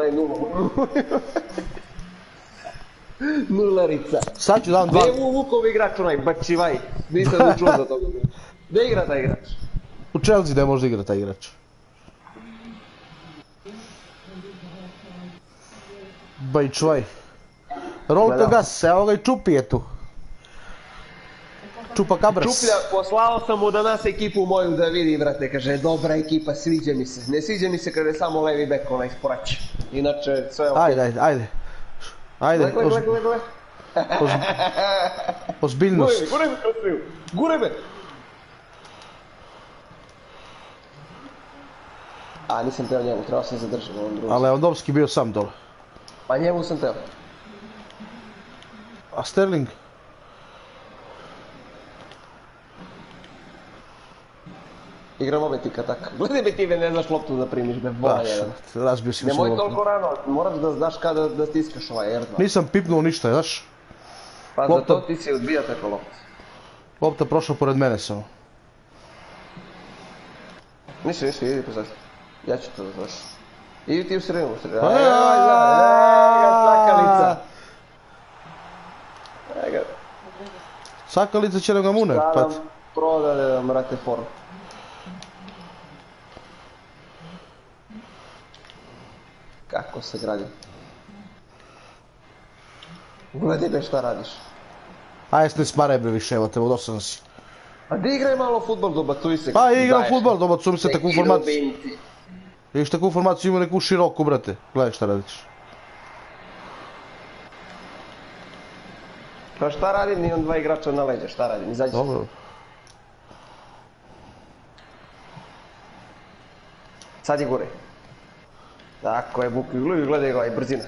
Speaker 1: Nularica.
Speaker 2: Sad ću dam dva.
Speaker 1: Gdje je Vukov igrač onaj, Bačivaj? Nisam čuo za toga. Gdje igra taj igrač?
Speaker 2: U Chelsea ne može igrati taj igrač. Bačivaj. Rolka gas, evo ga i Čupi je tu. Čupa Cabras.
Speaker 1: Čuplja, poslao sam mu danas ekipu moju da vidi, brate, kaže, dobra ekipa, sviđa mi se. Ne sviđa mi se kada je samo levi bek onaj sporać. Inače, sve ok.
Speaker 2: Ajde.
Speaker 1: Gle.
Speaker 2: Ozbiljnost.
Speaker 1: Gure me! A, nisam teo njemu, trebao sam zadržati ovom drugom.
Speaker 2: A Lewandowski bio sam dole.
Speaker 1: Pa njemu sam teo.
Speaker 2: A Sterling?
Speaker 1: Igramo me tika tak. Gledaj me ti ne znaš loptu da primiš, me vola jedan.
Speaker 2: Razbio si mi
Speaker 1: svoju loptu. Nemoj toliko rano, moraš da znaš kada da stiskaš ovaj R2.
Speaker 2: Nisam pipnuo ništa, znaš?
Speaker 1: Pa zato ti si odbija tako loptu.
Speaker 2: Lopta prošla pored mene samo.
Speaker 1: Ništa, idi pozad. Ja ću to da znaš. Idi ti u sredinu, Sakalica.
Speaker 2: Sakalica će nam ga mune.
Speaker 1: Sada prodade da mrate formu. Kako se gradi. Gledaj me šta radiš.
Speaker 2: Ajde ne smaraj bre više, evo te, odosan si.
Speaker 1: A di igraj malo futbol, dobacuj se.
Speaker 2: Pa igram futbol, dobacujem se takvu formaciju. Vidiš takvu formaciju ima neku široku, brate. Gledaj šta radiš.
Speaker 1: Pa šta radim, imam dva igrača na leđa, šta radim, izađi.
Speaker 2: Dobro.
Speaker 1: Sad je gore. Tako je, Buki, gledaj ga, brzina.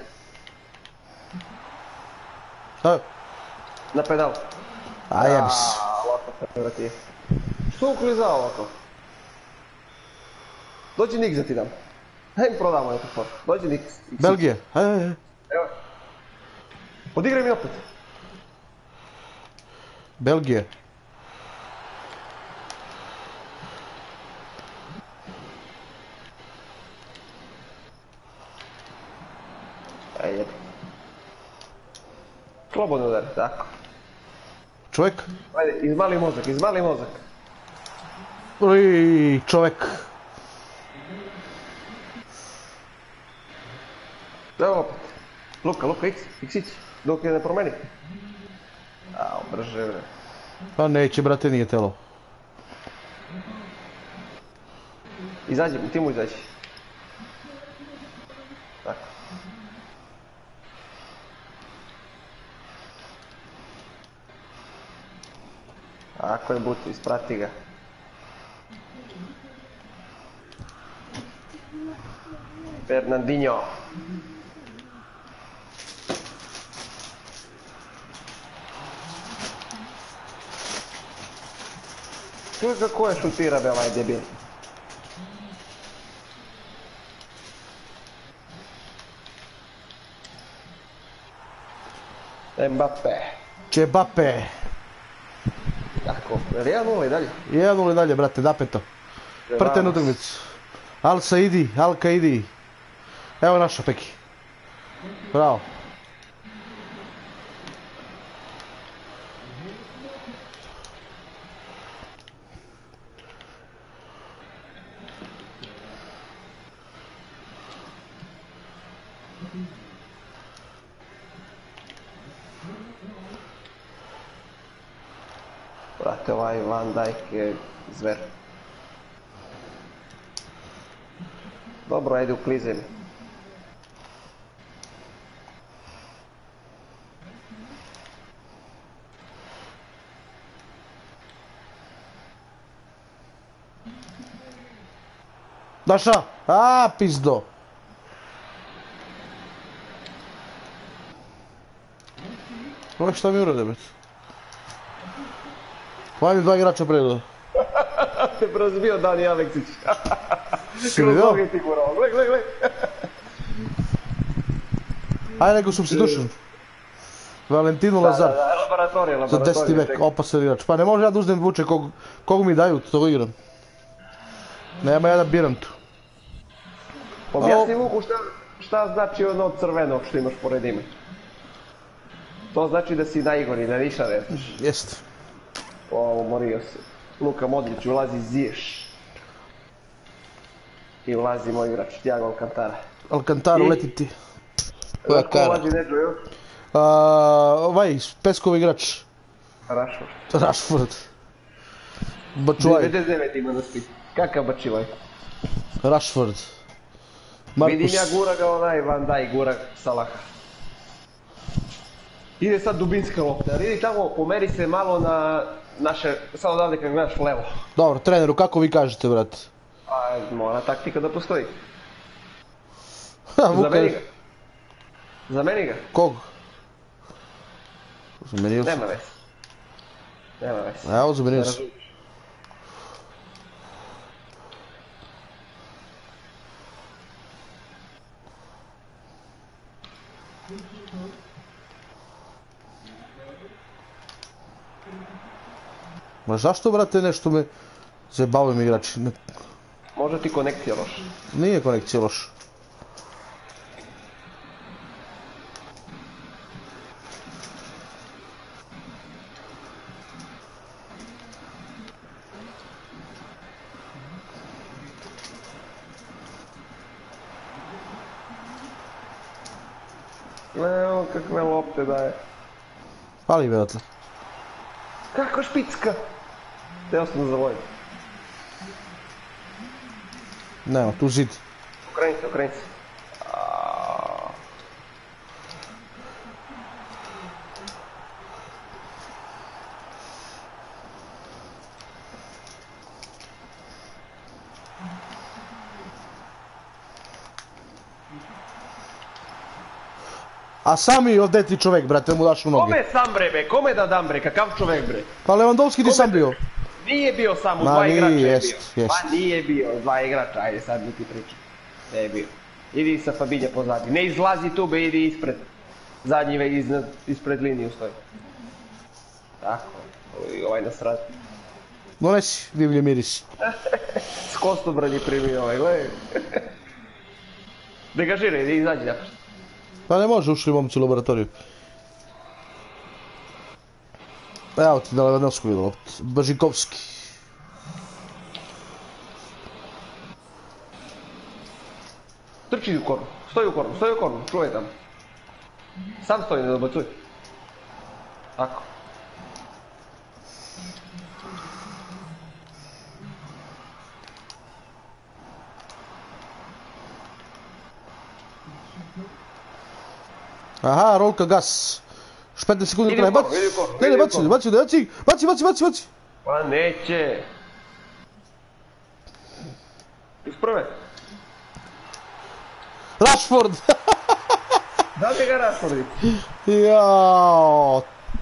Speaker 2: Šta?
Speaker 1: Na pedal.
Speaker 2: A jebis.
Speaker 1: Lako se vrati. Što uklizao ovako? Dođi Nik za ti dam. Hajde mi prodamo neku for. Dođi Nik.
Speaker 2: Belgije, hajde.
Speaker 1: Evo. Odigraj mi opet.
Speaker 2: Belgije.
Speaker 1: Ajde. Slobodno udari, tako.
Speaker 2: Čovjek?
Speaker 1: Ajde, izmali mozak.
Speaker 2: Uj, čovjek.
Speaker 1: Evo opet. Luka, x, dok je ne promeni. Ao, brže bre.
Speaker 2: Pa neće, brate, nije telo.
Speaker 1: Izađi, ti mu izađi. Tako. Ako je Buti, isprati ga. Fernandinho. Čuj kako je šutira be ovaj debil.
Speaker 2: Mbappe.
Speaker 1: Tako, 1-0 i dalje.
Speaker 2: 1-0 i dalje, brate, napeto. Prten utakmicu. Al Kaidi. Evo naša Peki. Bravo.
Speaker 1: Brate, ovaj Van Dijk je zver. Dobro, ajde uklizaj mi.
Speaker 2: Daša! A, pizdo. Ovo šta mi urade, bet? Hvala mi 2 igrača pregleda.
Speaker 1: Te prozbio Dani Aleksić.
Speaker 2: Si vidio?
Speaker 1: Gle.
Speaker 2: Ajde neko substitution. Valentino Lazar.
Speaker 1: Laboratorija.
Speaker 2: Za 10. vek, opasan igrač. Pa ne može ja da uzmem vuče kog mi daju, to igram. Nema ja da biram tu.
Speaker 1: Objasni Vuku šta znači ono crvenog što imaš pored ime. To znači da si najgori, da ništa ne znaš.
Speaker 2: Jeste.
Speaker 1: Umorio se. Luka Modrić, ulazi Ziješ. I ulazi moj igrač, Thiago Alcantara.
Speaker 2: Alcantara letiti.
Speaker 1: Koja kara? Ko ulazi Nedžo, jel?
Speaker 2: Ovaj, Peskov igrač. Rashford. Bačuaj.
Speaker 1: 99 ima na spi. Kakav Bačuaj?
Speaker 2: Rashford.
Speaker 1: Vidim ja gura ga onaj Van Dijk, gura Salaha. Ide sad dubinska lopta, jer idi tamo, pomeri se malo na naše, sad odavde kad gledaš levo.
Speaker 2: Dobro, treneru, kako vi kažete, brate?
Speaker 1: Mora taktika da postoji. Zameni ga.
Speaker 2: Kog? Zamenio sam.
Speaker 1: Nema veze.
Speaker 2: Evo, zamenio sam. Ma zašto, brate, nešto me zajebavaju igrači?
Speaker 1: Možda ti konekcija loša.
Speaker 2: Nije konekcija loša.
Speaker 1: Evo kakve lopte daje.
Speaker 2: Pali me otle.
Speaker 1: Kako špicka? Teo sam da zavojim.
Speaker 2: Nema, tu zid.
Speaker 1: Okreni se.
Speaker 2: A sami ovdje ti čovek, brate, mu daš u noge.
Speaker 1: Kome sam bre, be? Kome da dam bre? Kakav čovek bre?
Speaker 2: Pa Lewandowski ti sam bio.
Speaker 1: Nije bio sam, u 2 igrača je bio. Pa nije bio, 2 igrača, ajde sad mi ti pričam. Ne je bio. Idi sa Fabinja pozadi, ne izlazi tu be, idi ispred. Zadnji vek ispred liniju stoji. Tako, ovaj nas radi.
Speaker 2: Donesi, divlje miris.
Speaker 1: S kostobran je primio ovaj, gledaj. Degažiraj, idi izađi napraš.
Speaker 2: Pa ne može, ušli momci u laboratoriju. Evo ti da Lewandowski vidio lopt. Bažikovski.
Speaker 1: Trči u kornu, stoji u kornu, čuvaj tamo. Sam stoji, ne dobacuj. Tako.
Speaker 2: Aha, rolka gas. Još 15 sekundi traje, baci. Ne, baci.
Speaker 1: Pa neće. Isprve.
Speaker 2: Rashford!
Speaker 1: Da li ga Rashford?
Speaker 2: Jao.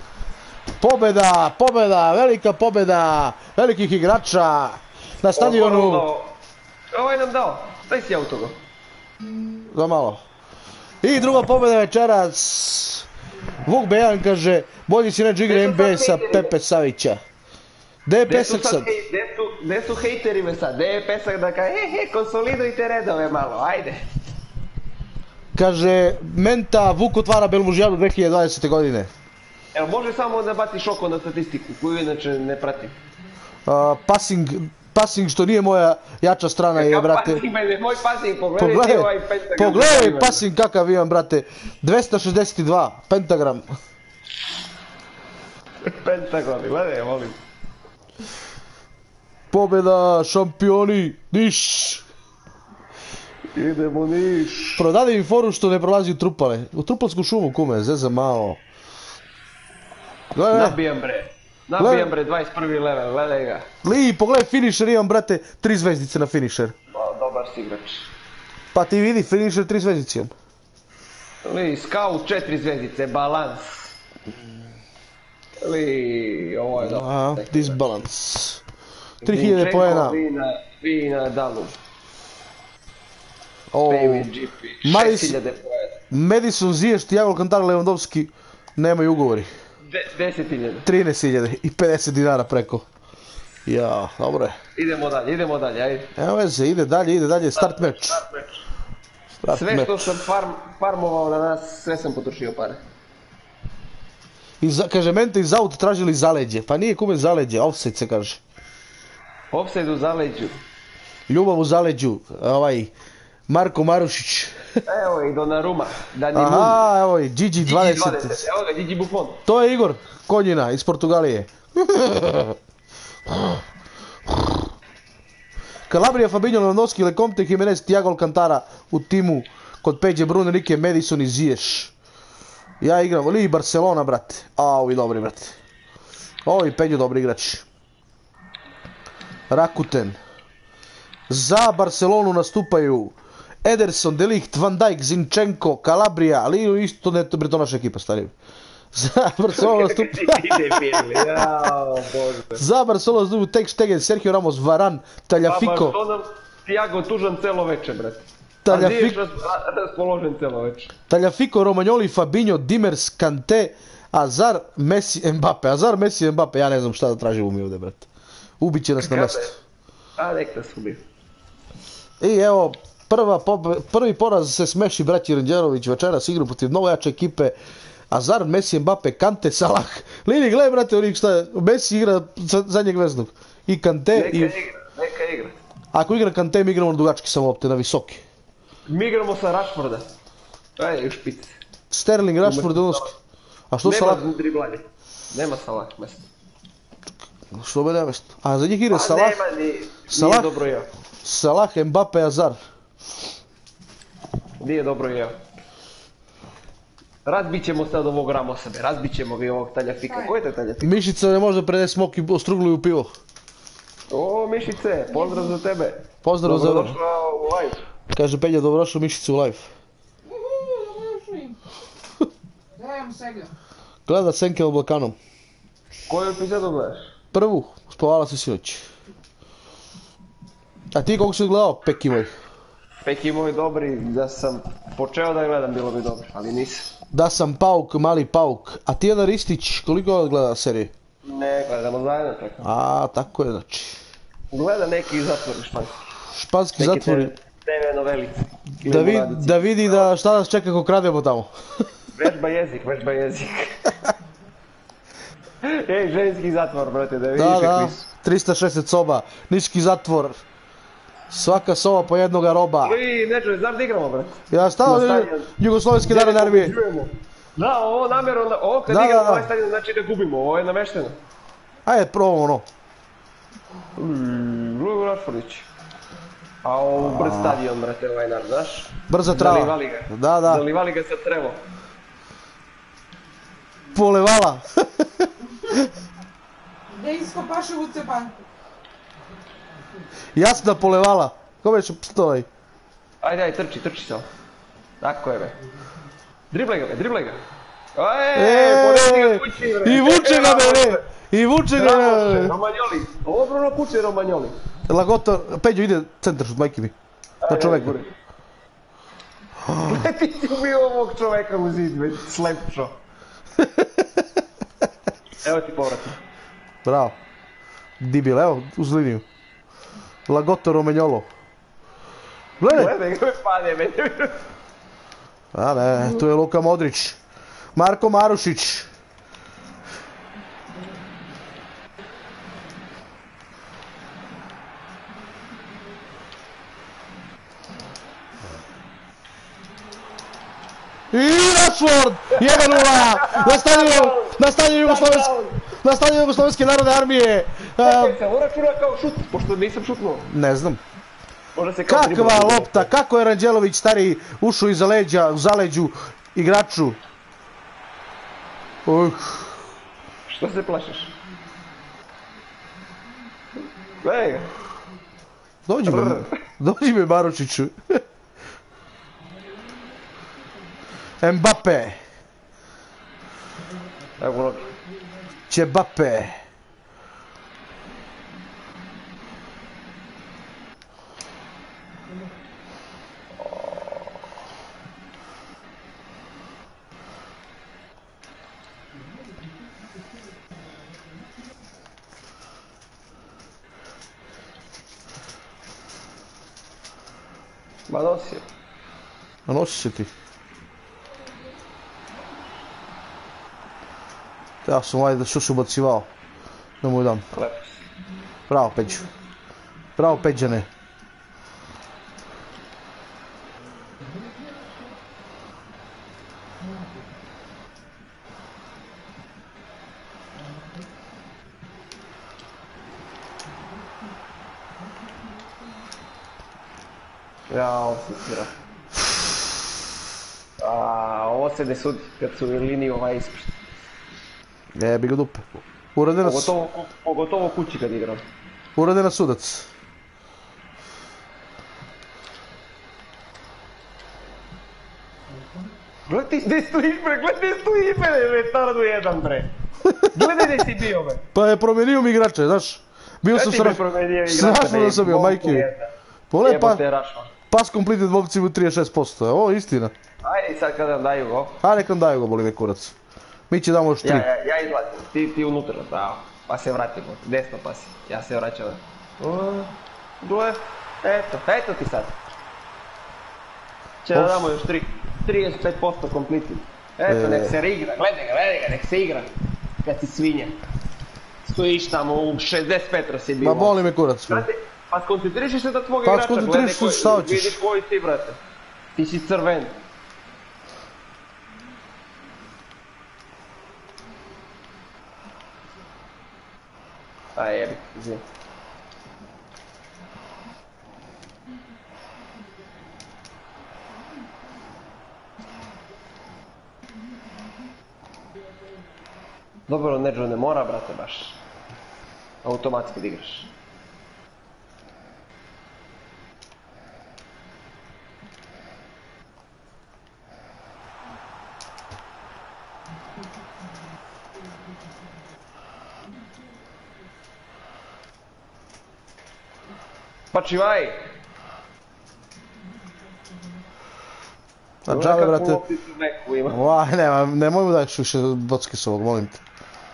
Speaker 2: Pobjeda, velika pobjeda velikih igrača na stadionu.
Speaker 1: Ovaj nam dao, daj si autogo.
Speaker 2: Za malo. I druga pobjeda večeras. Vuk Bejan kaže, bolji si neđe igra NBA-a Pepe Savića. Gde je Pesak sad?
Speaker 1: Gde su hejteri me sad? Gde je Pesak da kaže, konsolidujte redove malo, ajde.
Speaker 2: Kaže, Menta, Vuk otvara Belmužijadu 2020. godine.
Speaker 1: Evo, može samo da baciš oko na statistiku, koju inače ne pratim.
Speaker 2: Passing što nije moja jača strana je, brate.
Speaker 1: Moj passing, pogledaj ti ovaj pentagram.
Speaker 2: Pogledaj passing kakav imam, brate. 262, pentagram.
Speaker 1: Pentagram, gledaj, volim.
Speaker 2: Pobjeda, šampioni, Niš.
Speaker 1: Idemo Niš.
Speaker 2: Prodade mi foru što ne prolazi u Trupale. U Trupalsku šumu, kume, zezam malo.
Speaker 1: Nabijam bre, 21. level, gledaj ga.
Speaker 2: Pogledaj finisher, imam, brate, 3 zvezdice na finisher.
Speaker 1: Dobar si igrač.
Speaker 2: Pa ti vidi, finisher 3 zvezdicijom.
Speaker 1: Scout 4 zvezdice, balans. Ovo je dobro.
Speaker 2: Disbalans. 3000 poena.
Speaker 1: Vina, Dalu.
Speaker 2: Madison, Ziyech, Thiago Alcantara, Lewandowski nemaju ugovori.
Speaker 1: 10.000.
Speaker 2: 13.000 i 50 dinara preko. Ja, dobro je.
Speaker 1: Idemo dalje, ajde.
Speaker 2: Evo veze, ide dalje, start match.
Speaker 1: Sve što sam farmovao danas, sve sam potrošio pare.
Speaker 2: Kaže, mente iz auta tražili zaleđe, pa nije kume zaleđe, offside se kaže.
Speaker 1: Offside u zaleđu.
Speaker 2: Ljubav u zaleđu, Marko Marušić.
Speaker 1: Evo i Donnarumma, Dani Mum.
Speaker 2: Aha, evo i Gigi 20.
Speaker 1: Evo ga, Gigi Buffon.
Speaker 2: To je Igor Konjina iz Portugalije. Calabria, Fabinho, Lewandowski, Lecomte, Jimenez, Thiago Alcantara u timu kod Peđe, Bruno, Enrique, Madison i Ziyech. Ja igram, ili Barcelona, brate. Ovi dobri, brate. Ovi Peđo dobri igrači. Rakuten. Za Barcelonu nastupaju Ederson, De Ligt, Van Dijk, Zinchenko, Calabria, ali isto ne to naša ekipa, stari. Za Barcelonu nastupaju... Za Barcelonu nastupaju Ter Stegen, Sergio Ramos, Varane, Tagliafico.
Speaker 1: Pa Barcelona, Thiago tužan celo veče, brate. A Ziyech raspoložen celo veče.
Speaker 2: Tagliafico, Romagnoli, Fabinho, Dimmers, Kanté, Hazard, Messi, Mbappe. Hazard, Messi, Mbappe, ja ne znam šta da tražimo mi ovdje, brate. Ubiće nas na mjestu.
Speaker 1: A nek nas ubiju.
Speaker 2: I evo, prvi poraz se smeši braći Ranđerović večeras igru protiv novojače ekipe. Hazard, Messi, Mbappe, Kante, Salah. Lini, gledaj brate, onih šta je, Messi igra zadnjeg veznog. I Kante i...
Speaker 1: Neka igra.
Speaker 2: Ako igra Kante, mi igramo na dugački samo lopte, na visoki.
Speaker 1: Mi igramo sa Rashforda. Ajde, još pite.
Speaker 2: Sterling, Rashford, Donski. A što Salah?
Speaker 1: Nema driblanje. Nema Salah mjesto.
Speaker 2: Što me nema mjesto? A za njih igra Salah?
Speaker 1: Nije dobro jeo.
Speaker 2: Salah, Mbappe, Hazard.
Speaker 1: Nije dobro jeo. Razbit ćemo sad ovog Ramosa, razbit ćemo ga i ovog Tagliafica. Ko je to Tagliafica?
Speaker 2: Mišica ne može prenesti smok i ostruglu u pivo.
Speaker 1: O, Mišice, pozdrav za tebe.
Speaker 2: Pozdrav za...
Speaker 1: Dobrodošao u live.
Speaker 2: Kaže Pelja, dobrodošao Mišice u live. Gleda Senke u Balkanom.
Speaker 1: Koju epizodu gledaš?
Speaker 2: Prvu, uspavala se sinoć. A ti koliko si gledao, Peki moj?
Speaker 1: Peki moj dobri, da sam počeo da gledam bilo bi dobro, ali nisam.
Speaker 2: Da sam pauk, mali pauk. A ti jedan Ristić, koliko gleda serije?
Speaker 1: Ne, gledamo zajedno tako.
Speaker 2: A, tako je znači.
Speaker 1: Gleda neki zatvori španski.
Speaker 2: Španski zatvori.
Speaker 1: TV novelice.
Speaker 2: Da vidi da šta nas čeka ako krademo tamo.
Speaker 1: Vežba jezik. Ej, ženski zatvor, brate, da vidiš kakvi su.
Speaker 2: 360 soba, niški zatvor. Svaka soba po jednoga roba.
Speaker 1: Neću, znaš da igramo, brate?
Speaker 2: Ja stavljam Jugoslovenske narodne armije.
Speaker 1: Da, ovo namjerno, ovo kad igramo ovaj stadion znači da gubimo, ovo je namešteno.
Speaker 2: Ajde, probamo ono.
Speaker 1: Lugo Rašfordić. A ovo brz stadion, brate, ovaj naš, znaš?
Speaker 2: Brza trava. Da.
Speaker 1: Zalivali ga sa trevom.
Speaker 2: Polevala.
Speaker 3: Da iskopaše u cepanku.
Speaker 2: Jasna polevala. Kome će stoj?
Speaker 1: Ajde, trči samo. Tako je, be. Driblaj ga.
Speaker 2: I vuče ga, be. I vuče ga, be.
Speaker 1: Romagnoli. Obrano kuće Romagnoli.
Speaker 2: Lagoto, Peđo ide centar šut, majke mi. Na čoveka.
Speaker 1: Ti si ubio ovog čoveka u zid, već slepšo. Evo ti povratno.
Speaker 2: Bravo. Dibil, evo, uz liniju. Lagoto Romagnolo.
Speaker 1: Gledaj ga pade, meni.
Speaker 2: A ne, tu je Luka Modrić. Marko Marušić. I Rashford! 1-0! Na stadionu Jugoslovenske narodne armije!
Speaker 1: Se ovo računa kao šut, pošto nisam šutnuo.
Speaker 2: Ne znam. Kakva lopta, kako je Ranđelović stari ušao iza leđa, u zaleđu igraču.
Speaker 1: Što se plašiš? Gledaj ga.
Speaker 2: Dođi me Marušiću. Mbappe.
Speaker 1: Evo nogi.
Speaker 2: Čebape.
Speaker 1: Ma nosi.
Speaker 2: Ma nosi se ti. Ja sam ovaj što se ubacivao. Da mu dam. Bravo Peđu. Bravo Peđane.
Speaker 1: Jao, sutira. Ovo se ne sudi kad su liniju ovaj ispred.
Speaker 2: Jebi ga dupe. Uradena
Speaker 1: Pogotovo kući kad igram.
Speaker 2: Uradena sudac.
Speaker 1: Gledaj gdje stojiš bre, gledaj gdje stojiš bre, Tardu 1 bre. Gledaj gdje si bio bre.
Speaker 2: Pa je promijenio mi igrače, znaš. Bio sam strašno da sam bio, majke. Pole pa, pas completed momci u 36%, ovo je istina.
Speaker 1: Ajde sad kad nam daju go.
Speaker 2: A nek nam daju go, boli me kurac. Mi će damo još 3.
Speaker 1: Ja izlazim, ti unutra, bravo. Pa se vratimo, desno pasi, ja se vraćam. Gle, eto ti sad. Će da damo još 35% completed. Eto, nek se igra, gledaj ga, nek se igra. Kad si svinja. Stojiš tamo u 60 metra si bio.
Speaker 2: Ma boli me kurac.
Speaker 1: Pa skoncentriši se da tvog igrača, gledaj vidiš koji si, brate. Ti si crven. Aj jebi, izvim. Dobro, Nedžo ne mora, brate, baš. Automatski da igraš. Pačivaj!
Speaker 2: A džave, brate. Nemoj mu daješ više bocke s ovog, molim te.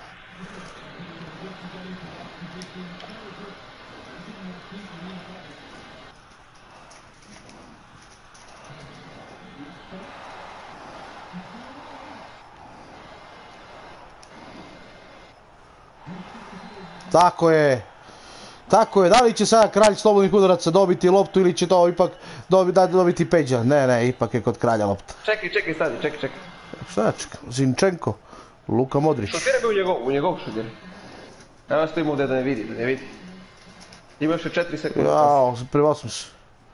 Speaker 2: Tako je. Tako je, da li će sada kralj slobodnih udaraca dobiti loptu ili će to ipak dobiti Peđa? Ne, ipak je kod kralja lopta.
Speaker 1: Čekaj, stani, čekaj.
Speaker 2: Šta ja čekam? Zinčenko, Luka Modrić.
Speaker 1: Šutiraj ga u njegov šutiraj. Evo stojim ovdje da ne vidi. Ima još 4 sekunde.
Speaker 2: Jao, privao sam se.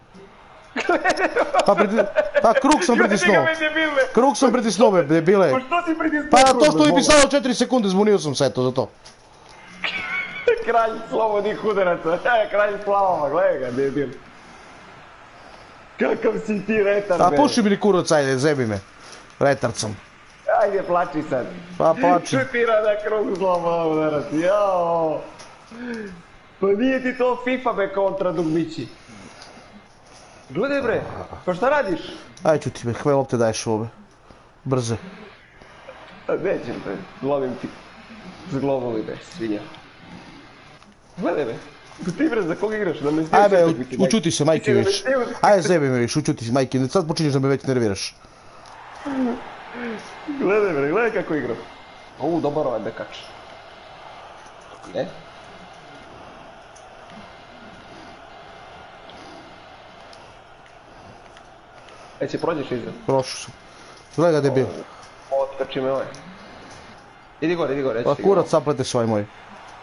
Speaker 2: Pa krug sam pritisnuo. Krug sam pritisnuo, debile.
Speaker 1: Pa što si pritisnuo?
Speaker 2: Pa to što mi pisalo 4 sekunde, zbunio sam se, eto, za to.
Speaker 1: Kralj slobodnih udaraca, kralj slavama, gledaj ga, debil. Kakav si ti retard,
Speaker 2: a puši mi ni kurac, ajde, zebi me. Retard sam.
Speaker 1: Ajde, plači sad.
Speaker 2: Pa plači.
Speaker 1: Šutira na krug slobodnog udaraca, jao. Pa nije ti to FIFA be kontra dugmići. Gledaj bre, pa šta radiš?
Speaker 2: Aj ću ti me, koje lopte daješ ove. Brze.
Speaker 1: Nećem bre, lovim ti. Zglobovi bre, svinja. Gledaj me, ti bre, za koga igraš?
Speaker 2: Ajde, učuti se, majke viš. Ajde, zebi me viš, učuti se, majke, sad počinješ da me već nerviraš.
Speaker 1: Gledaj bre, gledaj kako igram. Dobar ovaj bekač. Ne? Eci, prođeš iza?
Speaker 2: Prošao sam. Gledaj ga debil.
Speaker 1: Otkači me ovaj. Idi gore,
Speaker 2: pa kurac saplete se ovaj moj.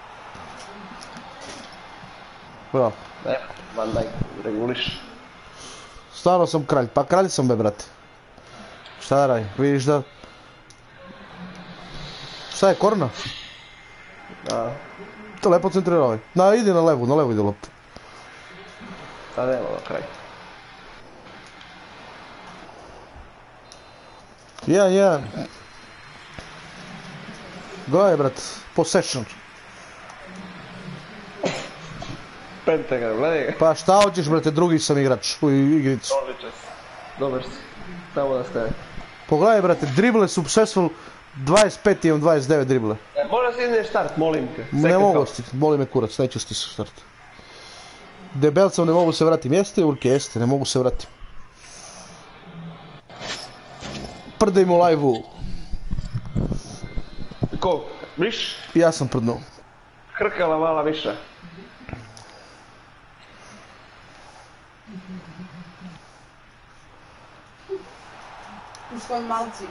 Speaker 2: Bravo.
Speaker 1: Van Dijk, reguliš.
Speaker 2: Stvarno sam kralj, pa kralj sam be, brate. Šta da radim, vidiš da... Šta je, korna?
Speaker 1: Da.
Speaker 2: To lepo centrira ovaj. Ide na levu ide lopta.
Speaker 1: Sada nema na kraj.
Speaker 2: 1-1. Gledaj, brat, possession.
Speaker 1: Pentagram, gledaj ga.
Speaker 2: Pa šta hoćeš, brate, drugi sam igrač u igricu.
Speaker 1: Odličan si. Dobar si. Samo da staje.
Speaker 2: Pogledaj, brate, drible su successful 25 imam 29 drible.
Speaker 1: Možda si ideš start, molim te.
Speaker 2: Ne mogu ti, boli me kurac, neću ti se start. Debelcom ne mogu se vratim, jeste Urke, jeste, ne mogu se vratim. Prdaj mu live-u.
Speaker 1: Ko? Miš?
Speaker 2: Ja sam prdnuo.
Speaker 1: Hrkala mala miša.
Speaker 3: U svojim malci.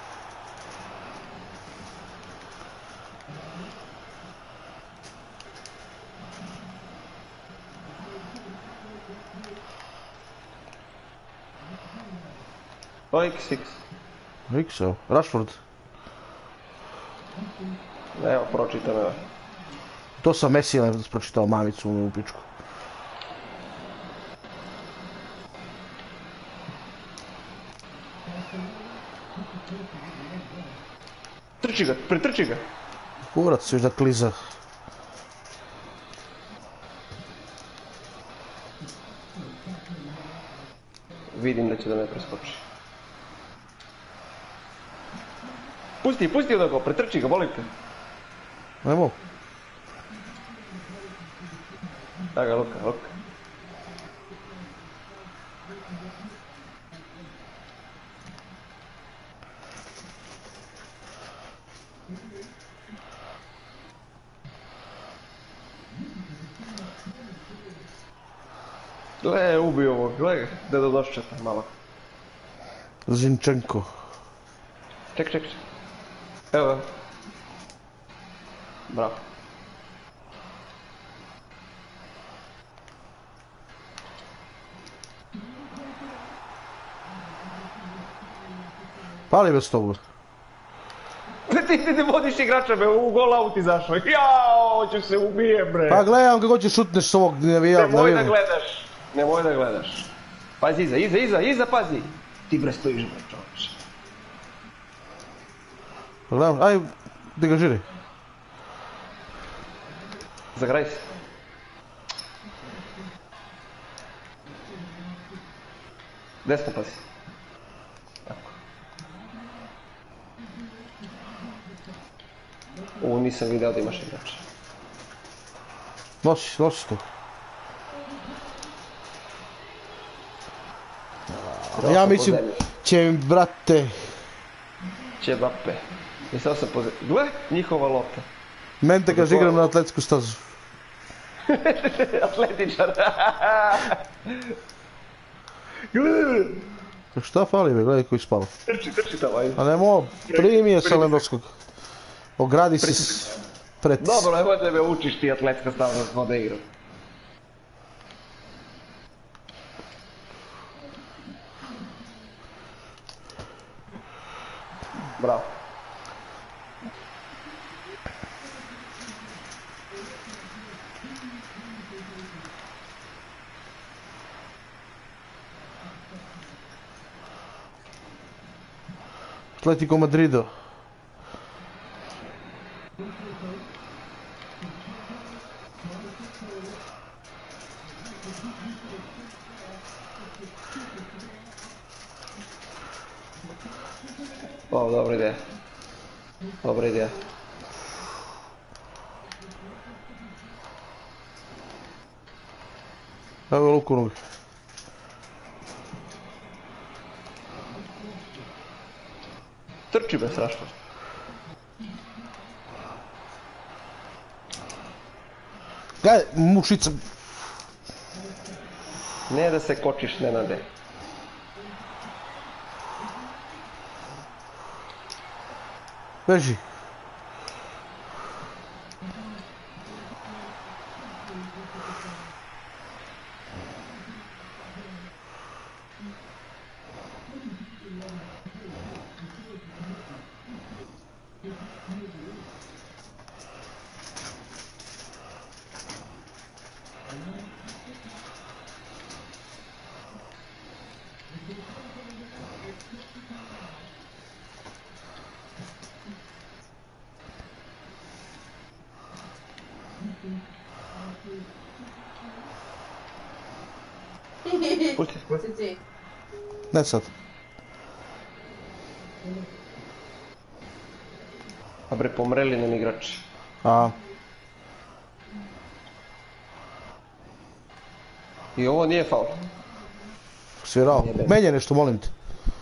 Speaker 1: X6.
Speaker 2: X, Rashford.
Speaker 1: Evo, pročitam evo.
Speaker 2: To sam Messi pročitao mamicu u pičku.
Speaker 1: Trči ga, pretrči ga.
Speaker 2: Kurac još da kliza.
Speaker 1: Vidim da će da me preskoči. Pusti odako, pretrči ga, volim te.
Speaker 2: Ne mogu.
Speaker 1: Da ga, Luka. Gle, ubio ovo, gle, da doščeta malo.
Speaker 2: Zinčenko.
Speaker 1: Ček. Evo. Bravo.
Speaker 2: Pali bez toga.
Speaker 1: Ti ne vodiš igrača, be, u gol out izašao. Jao, hoću se ubijem, bre.
Speaker 2: Pa gledam kako će šutneš s ovog navijam.
Speaker 1: Nemoj da gledaš. Pazi, iza, pazi. Ti bre stojiš, bre, čovječe.
Speaker 2: Pa gledam, aj, degažiraj.
Speaker 1: Zagraj se. Desno pazi. Tako. Ovo nisam vidio da imaš igrača.
Speaker 2: Nosi to. Ja mislim, će brate...
Speaker 1: Će Bappe. Mislao sam po zemlji. Gle, njihova lopta.
Speaker 2: Mente kaže igram na atletsku stazu.
Speaker 1: Atletičar. Gle.
Speaker 2: Šta fali be, gledaj koji spava.
Speaker 1: Trči tamo, ajde.
Speaker 2: A nemo, primi je sa Lewandowskog. Ogradi se pred...
Speaker 1: Dobro, nemoj da me učiš ti atletska stavna smo da igram. Bravo.
Speaker 2: Atletico Madrido.
Speaker 1: O, dobra ideja. Dobra ideja.
Speaker 2: Evo luku nogi.
Speaker 1: Trči be strašno.
Speaker 2: Gledaj, mušica.
Speaker 1: Ne da se kočiš, Nenade.
Speaker 2: Beži.
Speaker 1: Pusti.
Speaker 2: Ne sad.
Speaker 1: A bre, pomreli nam igrači.
Speaker 2: A.
Speaker 1: I ovo nije faul.
Speaker 2: Svirao. Menje nešto, molim te.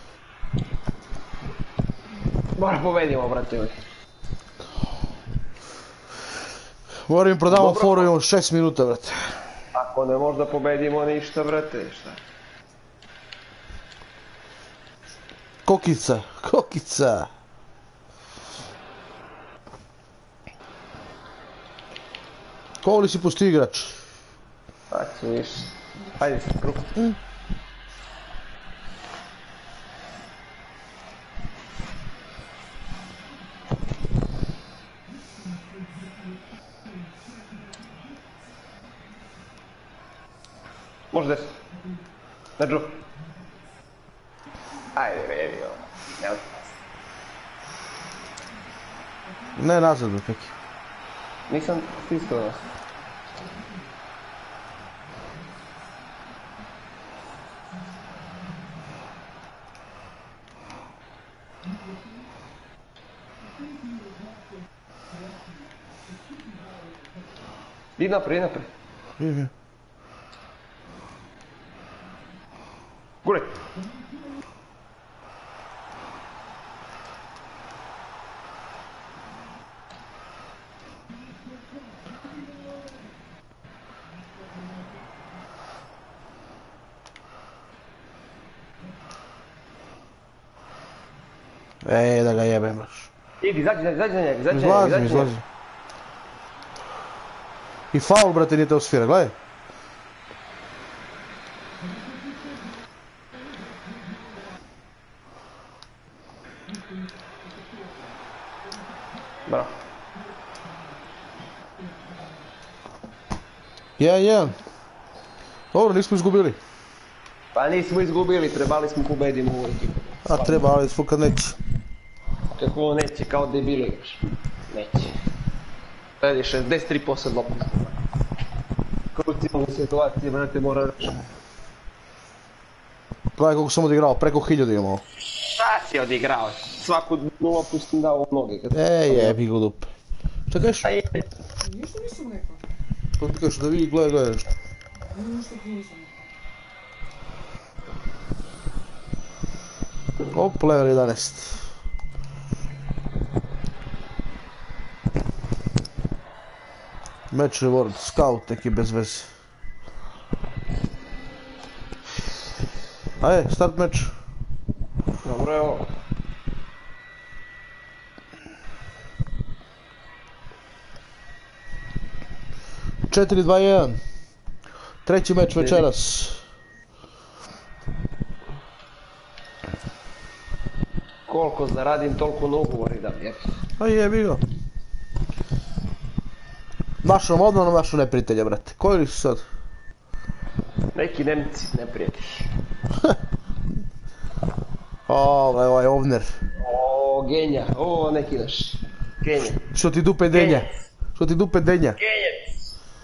Speaker 1: Mora povedimo, brate.
Speaker 2: Moram im prodavamo foru, imamo 6 minuta, brate.
Speaker 1: Ako ne možda pobedimo ništa, brate, šta?
Speaker 2: Kokica, kokica. Ko li si pusti igrač?
Speaker 1: Tako su više. Hajde se, kruh. Može desno. Neđu. Ajde, vedi ovo.
Speaker 2: Ne, nazad, Peki.
Speaker 1: Nisam stiskao nas. Idi naprijed, naprijed. Gure.
Speaker 2: Da ga jebem baš.
Speaker 1: Idi, izađi za njega,
Speaker 2: Izlazim. I faul, brate, nije te osvira, gledaj.
Speaker 1: Bravo.
Speaker 2: 1-1. Dobro, nismo izgubili.
Speaker 1: Pa nismo izgubili, trebali smo pobedimo ovu ekipu.
Speaker 2: A trebali smo kad neće.
Speaker 1: Kako ovo neće, kao debili igraš. Neće. Gledaj, 63% lopta. Krucijalne situacije, brate, mora reći.
Speaker 2: Gledaj koliko sam odigrao, preko 1000 imamo.
Speaker 1: Šta si odigrao? Svaku loptu sam dao u noge.
Speaker 2: Jebi go dupe. Šta kažeš?
Speaker 3: Ništa nisam rekao.
Speaker 2: Pa ti kažeš da vidi, gledaj nešto.
Speaker 3: Ništa ti nisam rekao.
Speaker 2: Op, level 11. Match reward, scout neki bez veze. Ajde, start match.
Speaker 1: Dobro je ovo.
Speaker 2: Četiri, 2-1. Treći meč večeras.
Speaker 1: Koliko zaradim, toliko na ugovori da mi.
Speaker 2: A jebi ga. Mašom odmah mašu neprijatelja, brate. Koji li su sad?
Speaker 1: Neki Nemci, neprijatelji.
Speaker 2: Ovaj Ovner.
Speaker 1: O, genja, o, neki naš. Genja.
Speaker 2: Što ti dupe denja? Što ti dupe denja?
Speaker 1: Genjac.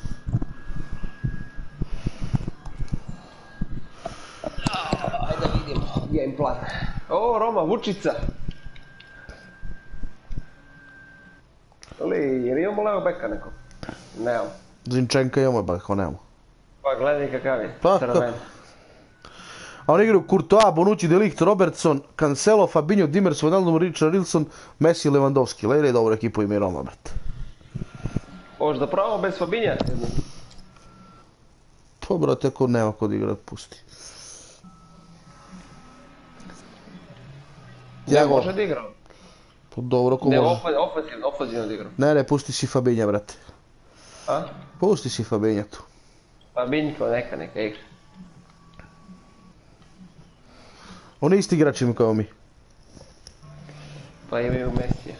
Speaker 1: Ajde da vidimo, game plan. O, Roma, Vučica. Jel imamo levo beka neko? Nemamo.
Speaker 2: Zinčenka imamo, ba kako nemamo.
Speaker 1: Pa gledaj kakav je,
Speaker 2: Pa,
Speaker 1: crven.
Speaker 2: A oni igraju Courtois, Bonucci, De Ligt, Robertson, Cancelo, Fabinho, Dimmers, Wijnaldum, Richarlison, Messi, Lewandowski. Lejde dobro ekipu ima i Roma, brate.
Speaker 1: Hoćeš da pravimo bez Fabinja?
Speaker 2: To, brate, ako nema kod igrat, pusti.
Speaker 1: Ne može da igra.
Speaker 2: Pa dobro, ko
Speaker 1: može.
Speaker 2: može.
Speaker 1: Ne, ofenzivno da igra.
Speaker 2: Ne, pusti si Fabinja, brate.
Speaker 1: A?
Speaker 2: Pusti si Fabinja tu.
Speaker 1: Fabinjko, neka igra.
Speaker 2: Oni isti igrači mi kao mi.
Speaker 1: Pa imaju Messija.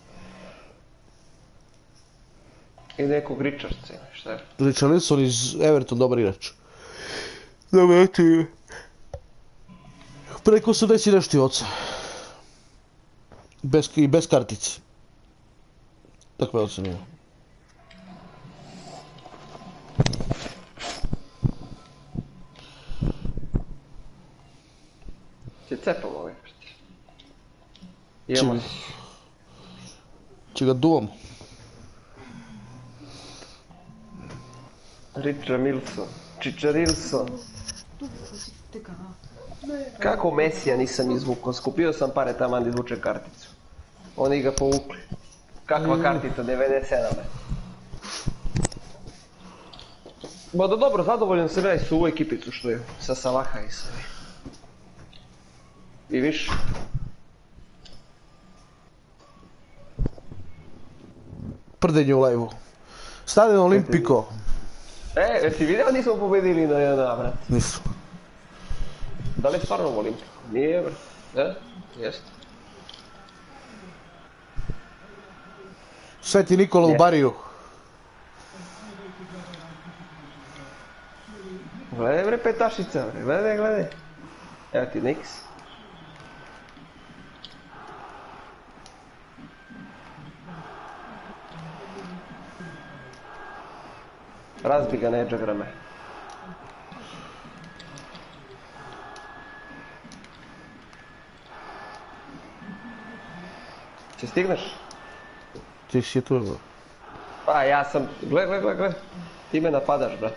Speaker 1: I nekog Richardsa, šta je?
Speaker 2: Richarlison iz Everton, dobar igrač. Dobro, eto ime. Preko 80 nešto i oca. I bez kartice. Takve ocene ima. Če ga duvam.
Speaker 1: Čičarilso. Kako Mesija nisam izvukao? Skupio sam pare tamo da izvučem karticu. Oni ga povukli. Kakva kartica, 97. Bodo dobro, zadovoljan sam ja i su ovu ekipicu što je sa Salaha i sve. I viš?
Speaker 2: Prdenje u live-u. Stadion Olimpiko.
Speaker 1: Jesi vidio nismo pobedili na jedan navrat?
Speaker 2: Nismo.
Speaker 1: Da li je stvarno u Olimpiku? Nije, ne? Jeste.
Speaker 2: Sveti Nikola u Bariju.
Speaker 1: Gledaj bre petašica bre, gledaj. Evo ti Nix. Razbi ga neđa grame. Če stigneš?
Speaker 2: Ti si tu, evo.
Speaker 1: Pa ja sam, gle. Ti me napadaš, brate.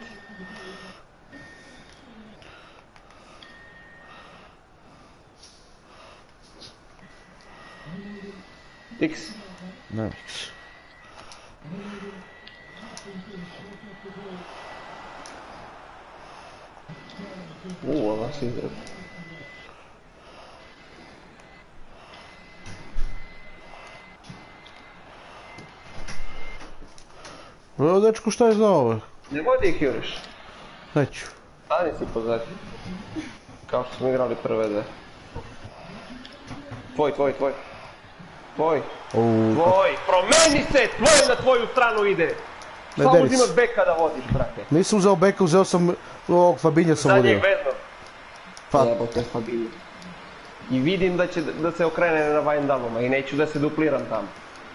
Speaker 1: X.
Speaker 2: Ne, X.
Speaker 1: Ona se igra.
Speaker 2: Evo, dečko, šta je znao ovo?
Speaker 1: Ne vodi ih juriš.
Speaker 2: Neću.
Speaker 1: Stani si pozad. Kao što smo igrali prve dve. Tvoj. Promeni se! Tvoj na tvoju stranu ide! Samo uzimaš beka da vodiš, brate.
Speaker 2: Nisam uzeo beka, uzeo sam ovog Fabinja sam vodio.
Speaker 1: Zadnjeg vezno. Jebote Fabinja. I vidim da će da se okrene na Vajndaloma i neću da se dupliram tamo.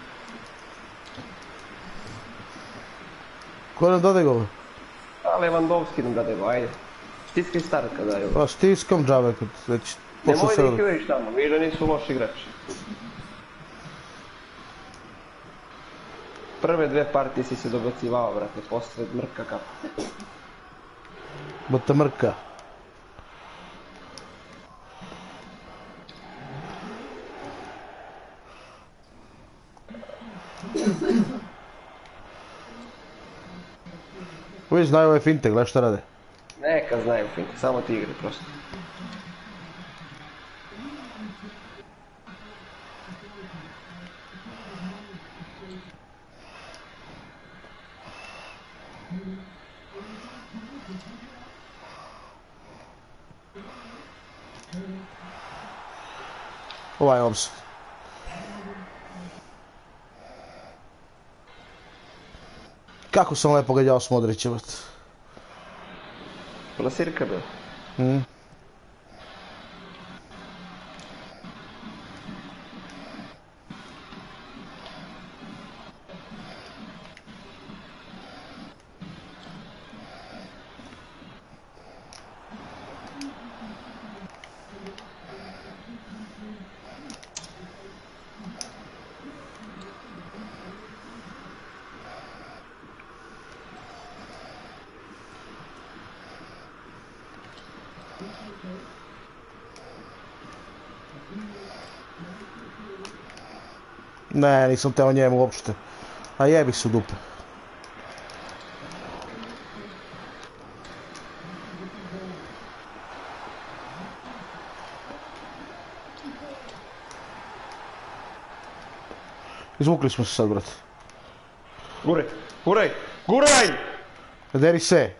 Speaker 2: Ko nam dade gole?
Speaker 1: A Lewandowski nam dade gole, ajde. Stiskaj start kada je.
Speaker 2: Pa stiskam džabe kad već...
Speaker 1: Nemoj da ih juriš tamo, viš da nisu loši igrači. Prve dve partije si se dobacivao, brate, posle mrka kako.
Speaker 2: Bata mrka. Uvijek znaju ove finte, gledaj šta rade.
Speaker 1: Neka znaju finte, samo ti igri prosto.
Speaker 2: Ovaj je offside. Kako sam lepo gađao s Modrićem.
Speaker 1: Plasirka bio.
Speaker 2: Ne, nisam teo njemu uopšte. A jebi su dupe. Izvukli smo se sad, brate.
Speaker 1: Guraj!
Speaker 2: Deri se.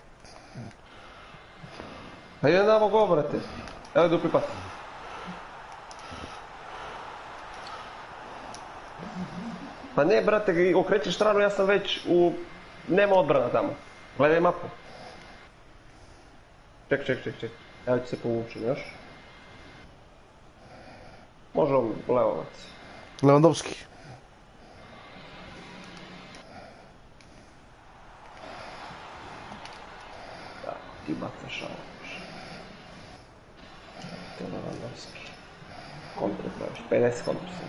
Speaker 1: Ajde namo go, brate. Evo dupli pas. Pa ne, brate, okrećeš stranu, ja sam već u... Nema odbrana tamo. Gledaj mapu. Ček. Evo ću se povučem još. Može on Levovac.
Speaker 2: Lewandowski.
Speaker 1: Da, ti bacaš ovo. To je Lewandowski. kontra praviš, 50 kontra sam.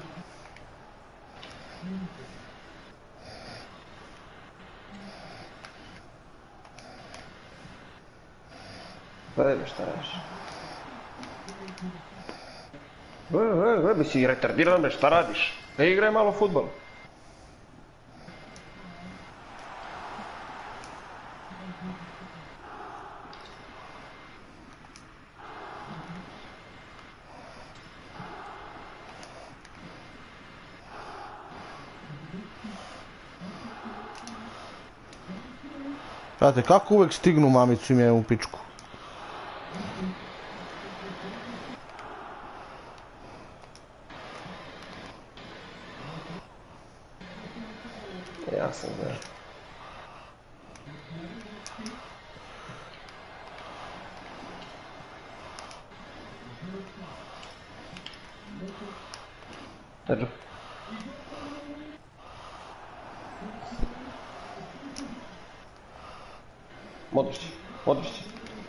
Speaker 1: Gledaj šta radiš. Bi si retardiran me, šta radiš? Da igraj malo futbol.
Speaker 2: Znate, kako uvek stignu mamicu im je u pičku?
Speaker 1: Ja sam znao. Eđo. Modrić.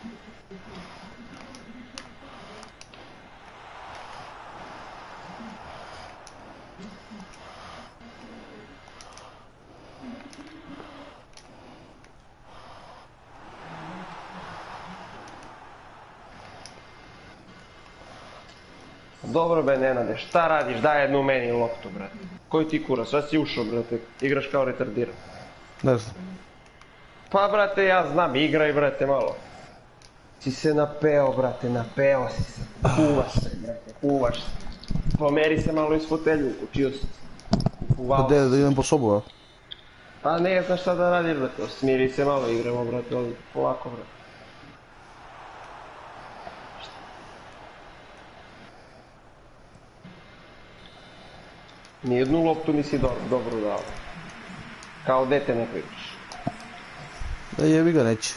Speaker 1: Dobro be, Nenade, šta radiš? Daj jednu meni loptu, brate. Koji ti kurac, sad si ušao, brate, igraš kao retardiran.
Speaker 2: Ne znam.
Speaker 1: Pa, brate, ja znam, igraj, brate, malo. Si se napeo, brate, napeo si se. Kuvaš se, brate, kuvaš se. Pomeri se malo iz fotelju, učio si se.
Speaker 2: Gde, da idem po sobu, a?
Speaker 1: Pa ne znaš šta da radiš, brate, smiri se malo, igramo, brate, ovdje, polako, brate. Nijednu loptu nisi dobro dao. Kao dete ne pričaš.
Speaker 2: Da jebi ga neće.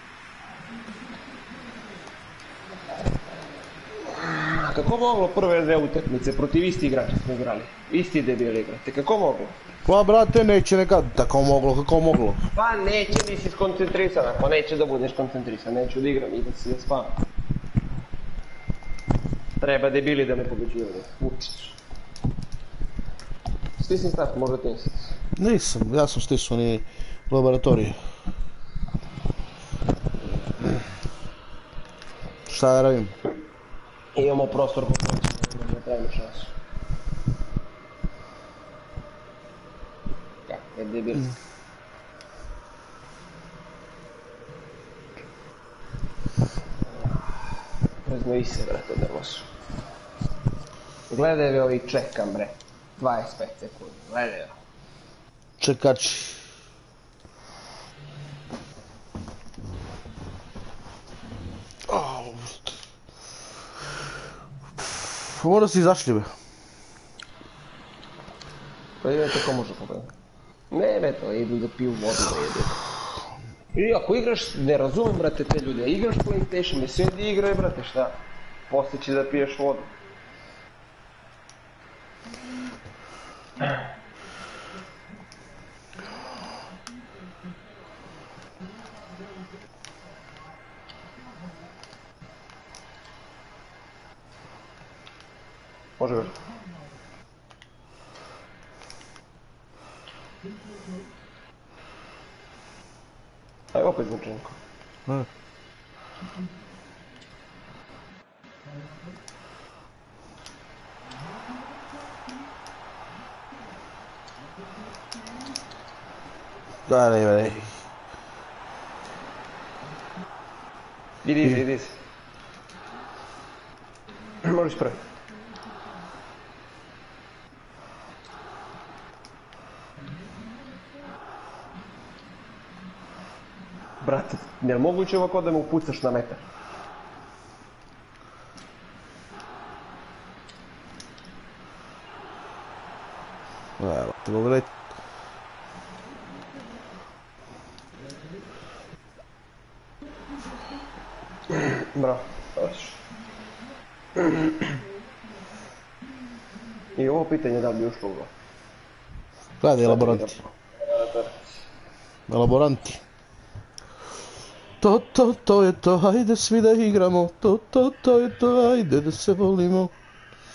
Speaker 1: Kako moglo prve dve utakmice protiv isti igrača smo igrali? Isti debili igrate, kako moglo?
Speaker 2: Pa brate neće nekad, tako moglo, kako moglo?
Speaker 1: Pa neće, nisi skoncentrisan, ako neće da budeš koncentrisan, neću da igram, idem si da spavam. Treba debili da me pobeđuju, Vučić. Stisni start, možda ti nisi.
Speaker 2: Nisam, ja sam stisao ni laboratorije. Šta da radim?
Speaker 1: Imamo prostor po kojem ćemo napravimo šansu. Kako je debil. Raznoji se, brate, drvosu. Gledaj ve ovi čekam, bre. 25 sekundi, gledaj ve.
Speaker 2: Čekači. Mora si izašli, be.
Speaker 1: Pa idete ko može pogledati. Ne, be to, idu da piju vodu, da jedu. I ako igraš, ne razumem, brate, te ljude, igraš PlayStation, ne sjedi igraj, brate, šta? Poslije će da piješ vodu. Može ver. Aj, opet Zvučenko.
Speaker 2: Daj, ne.
Speaker 1: Idi. Možeš prvi. Brate, je li moguće ovako da me upucaš na metar?
Speaker 2: Evo, te mogu reći.
Speaker 1: Bravo, dođeš. I ovo pitanje da li bi ušlo u gol.
Speaker 2: Gledaj, elaboranti. Elaboranti. To je to, hajde svi da igramo. To je to, hajde da se volimo.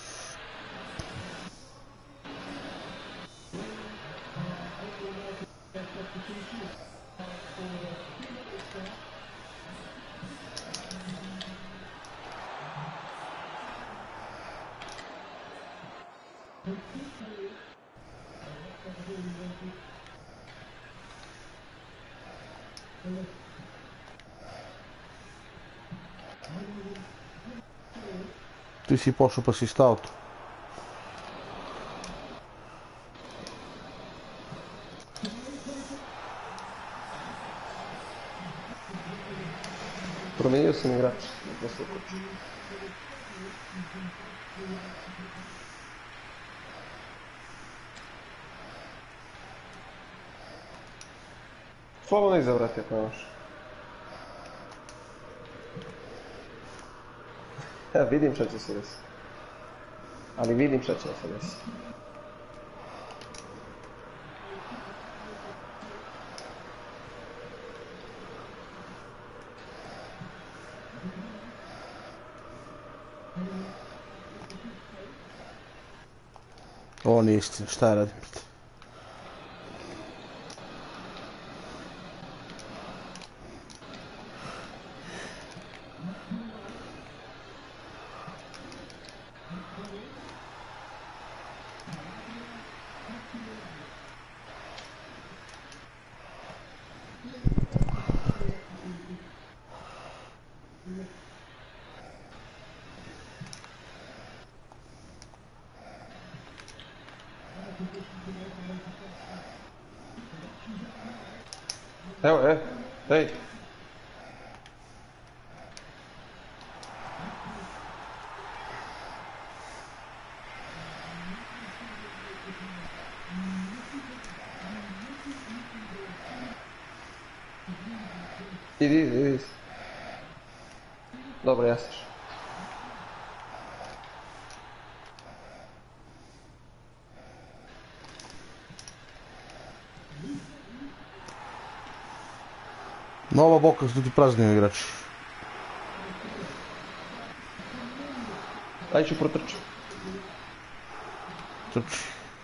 Speaker 2: Ti si pošao pa si stao tu.
Speaker 1: Promijenio sam igrač. Slobodno izabrati ako nemaš. Ja vidim šta će se desiti. Ali vidim šta će se desiti.
Speaker 2: Ovo nije istina, šta radim?
Speaker 1: Evo, hej. Idi. Dobro, jasniš.
Speaker 2: Nova boka su ti praznio igrači.
Speaker 1: Aj ću protrču.
Speaker 2: Trči.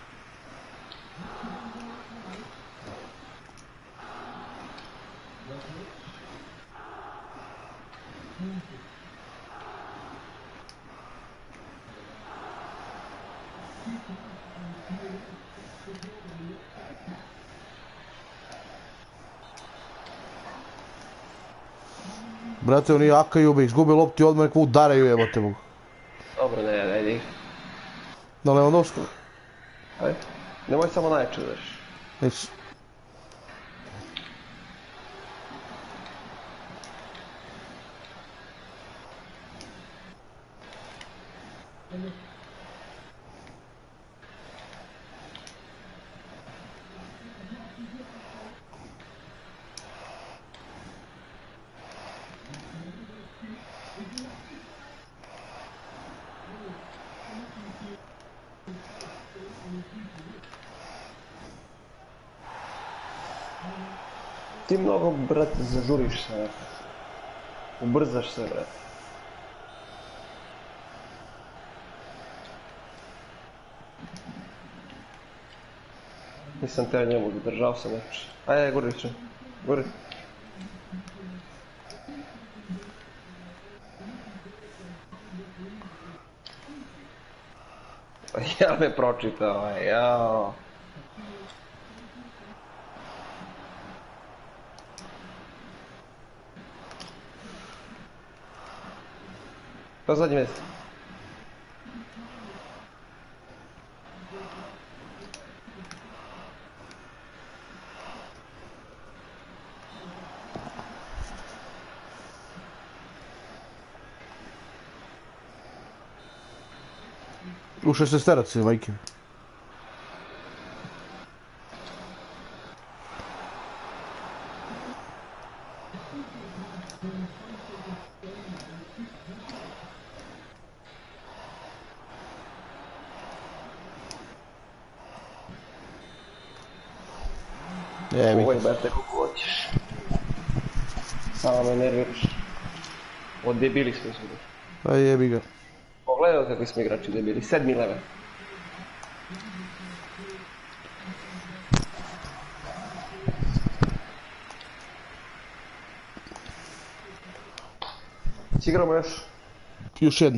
Speaker 2: Brate, oni jakaju me, izgube lopti odmah nekako udaraju, jebote Bogu.
Speaker 1: Dobro, ne igra.
Speaker 2: Na Lewandowska?
Speaker 1: Ajde, nemoj samo najjače udariš.
Speaker 2: Nis.
Speaker 1: Ti mnogo, brate, zažuriš se, brate. Ubrzaš se, brate. Nisam teo njemu, držao sam neče. Ajde, guri će. Guri. Ja me pročitao, jao. To zadnje mjesto.
Speaker 2: U 16-terac je, majke.
Speaker 1: Uvijek, brate, kako hoćeš. Samo me nerviraš. Od debili smo izgledali.
Speaker 2: Aj jebi ga.
Speaker 1: Pogledaj kakvi smo igrači debili, 7. level. Igramo još?
Speaker 2: Još jednu.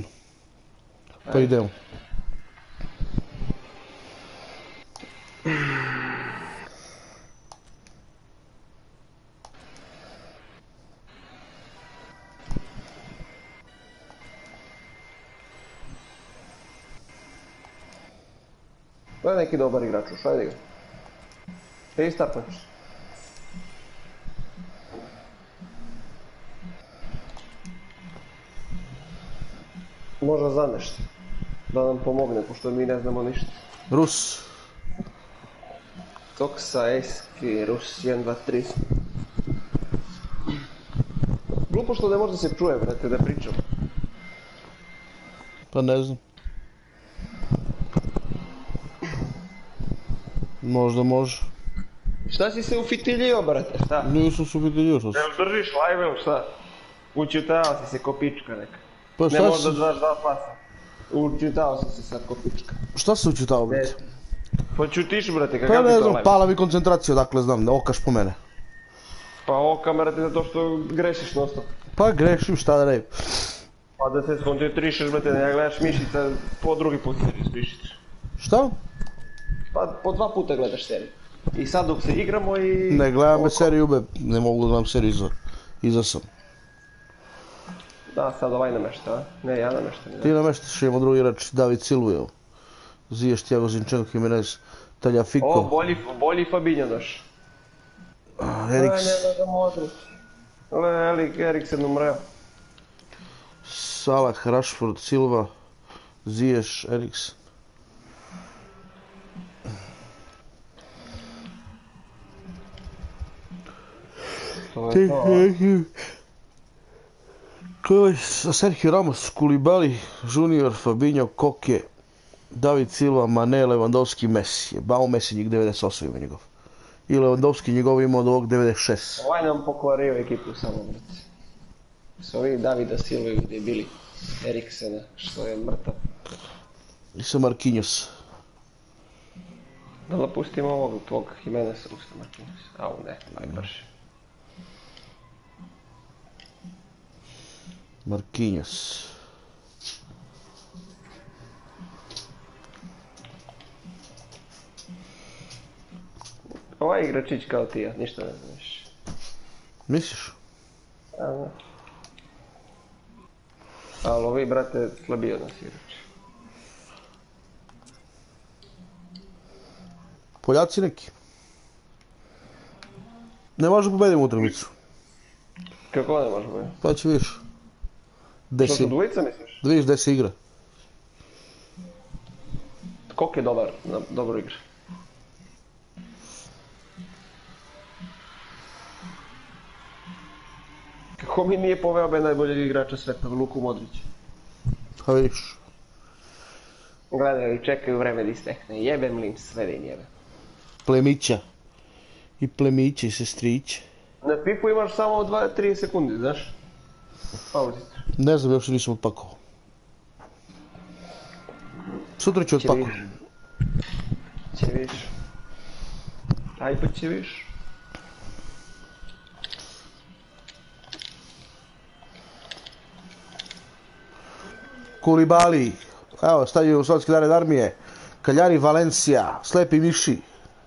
Speaker 2: Pa idemo.
Speaker 1: To je neki dobar igrač, šajde ga. Restartneš. Možda za nešto. Da nam pomogne, pošto mi ne znamo ništa.
Speaker 2: Rus.
Speaker 1: Toksa, Eski, Rus, 1, 2, 3. Glupo što ne može da se čuje, brate, da pričam.
Speaker 2: Pa ne znam. Možda može.
Speaker 1: Šta si se ufitiljio, brate, šta?
Speaker 2: Nisam se ufitiljio, šta si?
Speaker 1: Jel držiš live ili šta? Učitao si se ko pička neka.
Speaker 2: Pa
Speaker 1: Ne možda daš 2 pasa. Učitao si se sad ko pička.
Speaker 2: Šta se učitao, brate?
Speaker 1: Pa čutiš, brate, kakav
Speaker 2: Pa
Speaker 1: ti to
Speaker 2: ne
Speaker 1: live?
Speaker 2: znam, pala mi koncentracija, dakle znam, okaš po mene.
Speaker 1: Pa oka, brate, zato što grešiš non stop.
Speaker 2: Pa grešim, šta da radim.
Speaker 1: Pa da se skoncentrišeš, brate, ne gledaš mišica, po drugi put seriju mišica.
Speaker 2: Šta?
Speaker 1: Pa po 2 puta gledaš seriju. I sad dok se igramo i...
Speaker 2: Ne gledam me seriju, be, ne mogu da gledam seriju iza sam.
Speaker 1: Da, sad ovaj namešta, a? Ne, ja nameštam.
Speaker 2: Ti nameštaš, imamo drugi igrač, David Silva, Ziješ, Thiago Zinchenko, Jimenez, Tagliafico.
Speaker 1: O, bolji Fabinho daš.
Speaker 2: Eriks.
Speaker 1: Ne da Modrić. Eriksen umreo.
Speaker 2: Salah, Rashford, Silva, Ziješ, Eriks.
Speaker 1: To je to.
Speaker 2: Sergio Ramos, Koulibaly, Junior, Fabinho, Koke, David Silva, Mane, Lewandowski, Messi. Bao Messi njih 98 ima njegov. I Lewandowski njegov ima od ovog 96.
Speaker 1: Ovaj nam pokvario ekipu samo, brate. S ovi Davida Silva gdje je bili Eriksena, što je mrtav.
Speaker 2: I sa Marquinhos.
Speaker 1: Da pustimo ovog tvog Jimeneza, pusti Marquinhos. Au ne, najbrže.
Speaker 2: Marquinhos.
Speaker 1: Ovaj igračić kao ti, ja ništa ne znaš.
Speaker 2: Misliš?
Speaker 1: A ne. Ali ovi, brate, slabiji od nas igrač.
Speaker 2: Poljaci neki. Ne može pobediti utakmicu.
Speaker 1: Kako ne može biti?
Speaker 2: Pa će vidiš.
Speaker 1: Što su dvojica misliš?
Speaker 2: Da vidiš gdje se igra.
Speaker 1: Kok je dobar, dobro igra. Kako mi nije poveo be najboljeg igrača sveta, Luku Modrić?
Speaker 2: Pa vidiš.
Speaker 1: Gledaj, i čekaju vreme da istekne, jebem li im sve da im jebem.
Speaker 2: Plemića. I plemiće i sestriće.
Speaker 1: Na pipu imaš samo 2-3 sekundi, znaš? Pauzicu.
Speaker 2: Ne znam, još nisam otpakovao. Sutra ću otpakovati.
Speaker 1: Će vidiš. Aj pa će vidiš.
Speaker 2: Koulibaly. Evo, stavio u Sovjetski nared armije. Kaljari, Valencija, Slepi miši.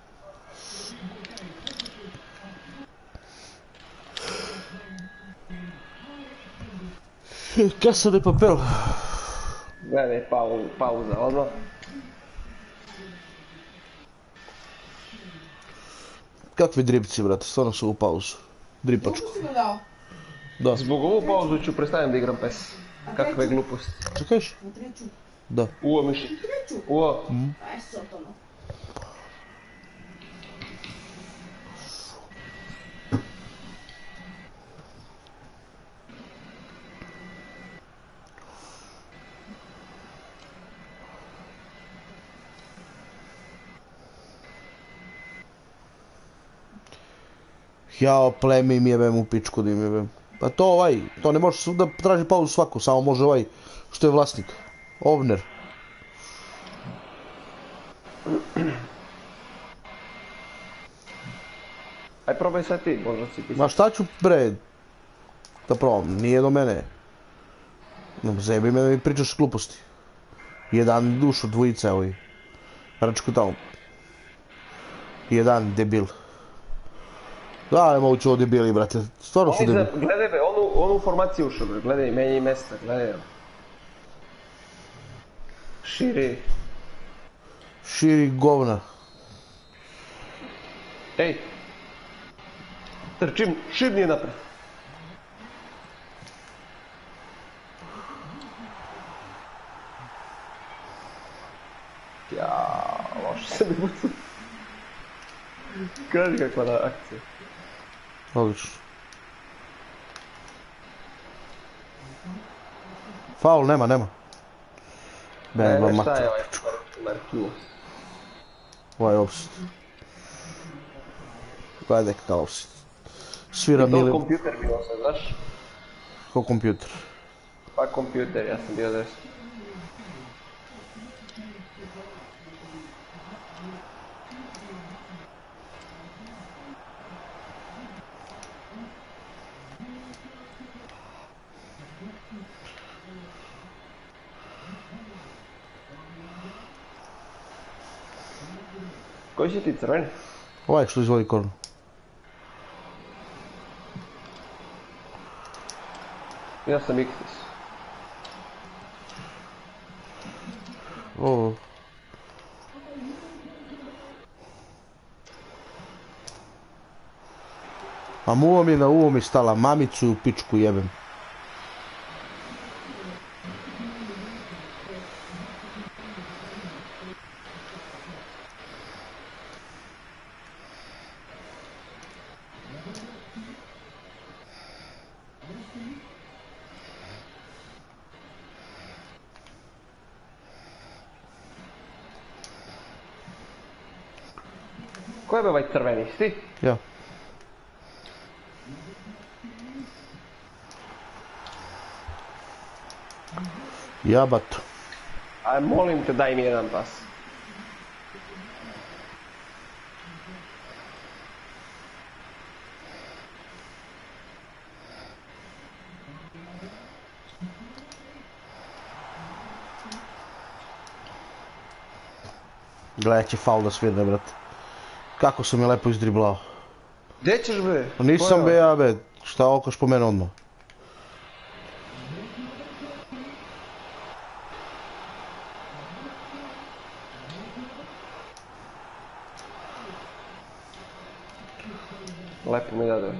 Speaker 2: Casa de Papel.
Speaker 1: Gledaj, pauza, odmah.
Speaker 2: Kakvi dripci, brate, stvarno su u pauzu. Dripačku.
Speaker 3: Koliko si ga dao?
Speaker 2: Da.
Speaker 1: Zbog ovu pauzu ću prestavim da igram PES. Kakve gluposti.
Speaker 2: Čekajš?
Speaker 3: Na treću.
Speaker 2: Da.
Speaker 1: Uo, miši.
Speaker 3: Treću?
Speaker 1: Uo.
Speaker 3: Aj, sotono.
Speaker 2: Jao, plemi im jebem u pičku da im jebem. Pa to to ne može da traži pauzu svako, samo može ovaj što je vlasnik. Ovner.
Speaker 1: Aj probaj sad ti, možda si pisati.
Speaker 2: Ma šta ću bre? Da probam, nije do mene. Zajebi me da mi pričaš gluposti. Jedan dušu, dvojica evo i. Račku tamo. Jedan debil. Da, ne mogu ću ovo debili, brate. Stvarno su debili.
Speaker 1: Gledaj be, onu formaciju ušao, bre. Gledaj, menjaj mesta, gledaj. Širi.
Speaker 2: Širi govna.
Speaker 1: Ej! Trčim, šibnije napred. Jaa, loše se mi bucu. Kaži kakva da akcija.
Speaker 2: Odlično. Faul, nema.
Speaker 1: Ne, šta je ovaj Marquinhos?
Speaker 2: Ovaj offset. Gledaj kakav offset. Svira
Speaker 1: I to kompjuter bio sam, znaš?
Speaker 2: Ko kompjuter?
Speaker 1: Pa kompjuter, ja sam bio desno. Koji si ti crveni?
Speaker 2: Ovaj što izvodi kornu.
Speaker 1: Ja sam Iktis.
Speaker 2: O. A muva mi na uvo mi stala, mamicu u pičku jebem.
Speaker 1: Ko je ovaj crveni, si?
Speaker 2: Ja. Jabato.
Speaker 1: Aj, molim te, daj mi jedan pas.
Speaker 2: Gledaj će faul da svirne, brate. Kako sam je lepo izdriblao.
Speaker 1: Gdje ćeš be?
Speaker 2: Nisam be ja be, šta okaš po mene odmah.
Speaker 1: Lepo mi dade.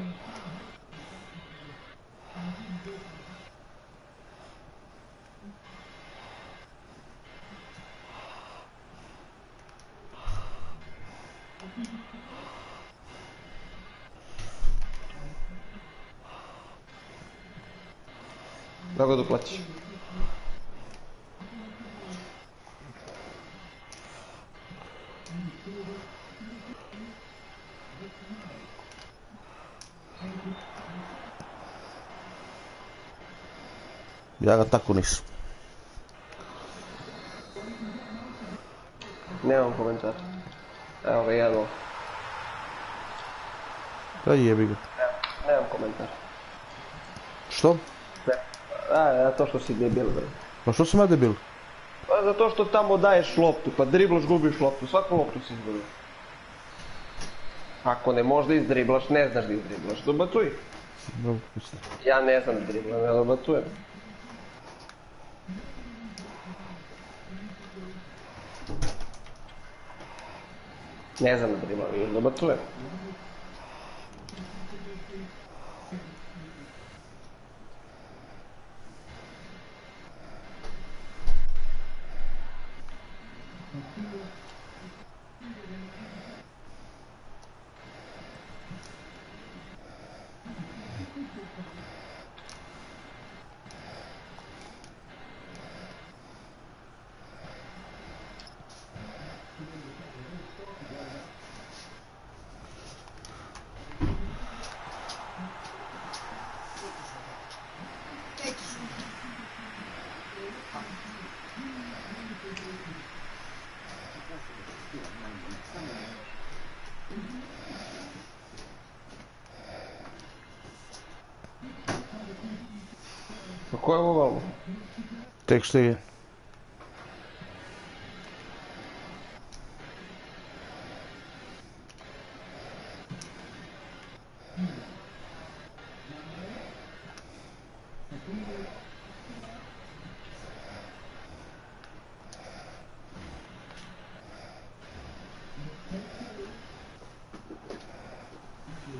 Speaker 1: Da ga doplaćiš.
Speaker 2: Ja ga tako nisam.
Speaker 1: Nemam komentar. Evo ga, jedno.
Speaker 2: Da jebi ga.
Speaker 1: Nemam komentar.
Speaker 2: Što?
Speaker 1: To što si debil, bre.
Speaker 2: Pa što sam ja debil?
Speaker 1: Pa zato što tamo daješ loptu, pa driblaš, gubiš loptu, svaku loptu si izgubio. Ako ne možeš da izdriblaš, ne znaš da izdriblaš, dobacuj. Ja ne znam da driblam, ja dobacujem. Ne znam da driblam, ja dobacujem. Pa ko je ovo valno?
Speaker 2: Tek što je.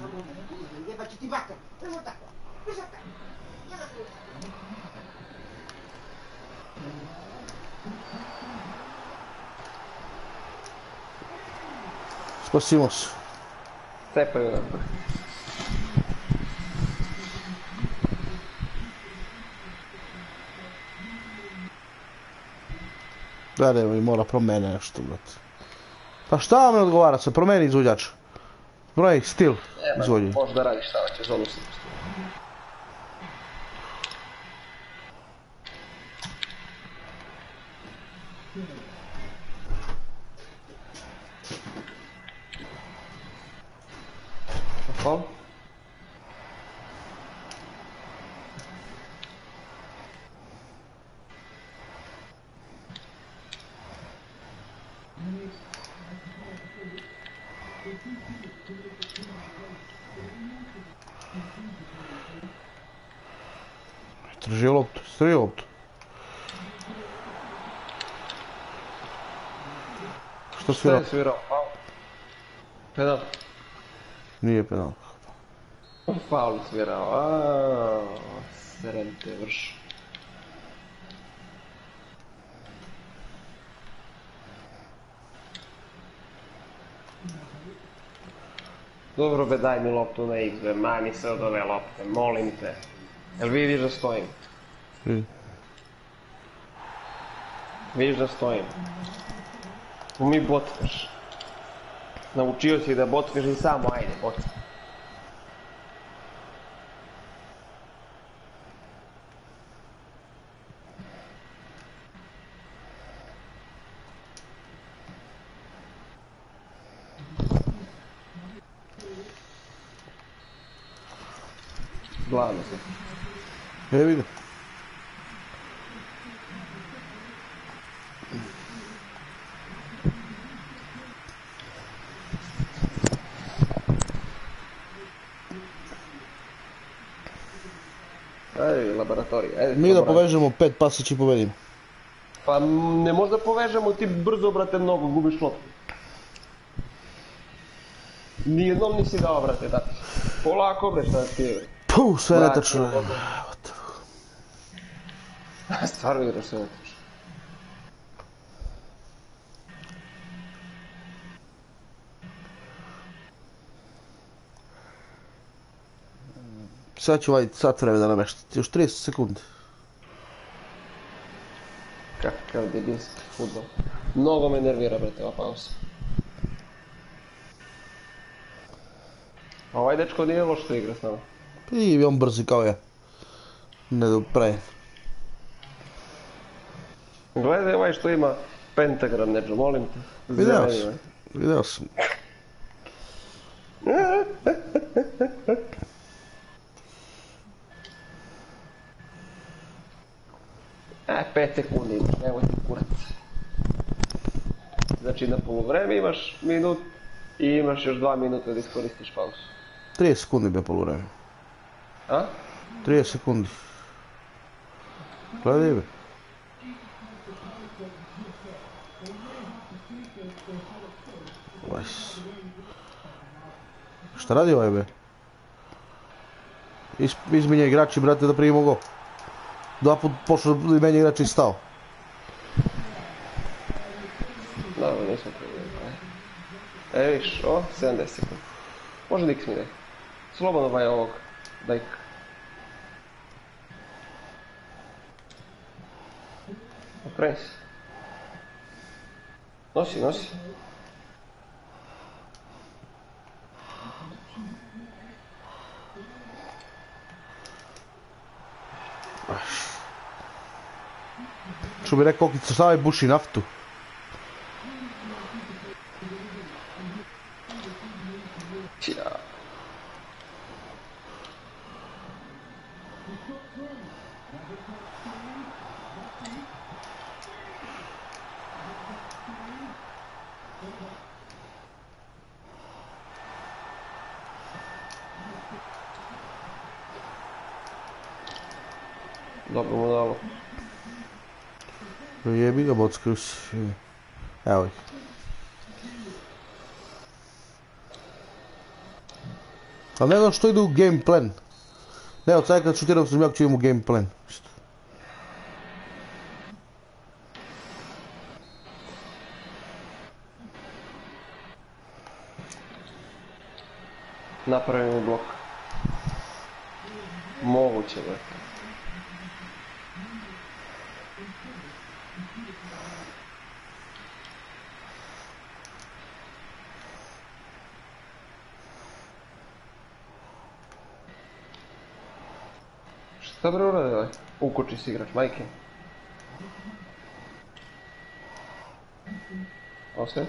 Speaker 2: Spasimo se.
Speaker 1: Cepaju nam.
Speaker 2: Gledaj, mi mora promene nešto, brate. Pa šta vam ne odgovara se? Promeni izvođač. Broj, stil izvođenja.
Speaker 1: Možeš da radiš šta hoćeš, ono se. Hvala.
Speaker 2: Drži loptu, striji loptu. Što
Speaker 1: Šta je svirao? Penal.
Speaker 2: Nije penal.
Speaker 1: Faul svirao, seren te vrš. Dobro be, daj mi loptu na X, be, mani se od ove lopte, molim te. Jel vidiš da stojim? Vidiš da stojim. Mi botkaš. Naučio si da botkaš i samo, ajde, botkaš. Glavno se.
Speaker 2: Vidim.
Speaker 1: Ajde, laboratorija, ajde.
Speaker 2: Mi da povežemo 5 pasić i povedimo.
Speaker 1: Pa ne možda povežemo, ti brzo, brate, mnogo gubiš loptu. Nijednom nisi dao, brate, da. Polako, bre, šta ti je?
Speaker 2: Puh, sve netačno.
Speaker 1: Stvarno igraš sve netačno.
Speaker 2: Sad ću vaditi sat vremena nameštati, još 30 sekundi.
Speaker 1: Kakav debilski futbol. Mnogo me nervira, brate, ova pauza. A ovaj dečko nije loš što igra s nama.
Speaker 2: I on brzi kao ja. Ne do pre.
Speaker 1: Gledaj ovaj što ima pentagram, Neđo, molim te.
Speaker 2: Video sam.
Speaker 1: E, 5 sekundi imaš, nemoj ti kurac. Znači na poluvreme imaš minut i imaš još 2 minuta da iskoristiš pauzu.
Speaker 2: 30 sekundi bi poluvreme.
Speaker 1: A?
Speaker 2: 30 sekundi. Gledaj be. Šta radi ovaj be? Izminja igrači, brate, da primimo gol. Dva put pošlo i meni igrač i stao.
Speaker 1: Dobro, nismo primili. E, viš, o, 70 sekundi. Može da X mi daj. Slobodno vaj ovog. Daj. Okreni se. Nosi, nosi.
Speaker 2: Što bi rekao, Kokica, stavaj buši naftu.
Speaker 1: Ja. Dobro mu dalo.
Speaker 2: Jebi ga, bockaju si. Evo ih. Ali ne znam što ide u game plan. Ne, od sada kad šutiram sam jako ću imam u game plan.
Speaker 1: Napravi mi blok. Moguće, brate. Šta bre urade ovaj? Ukoči si igrač, majke. Ostaje?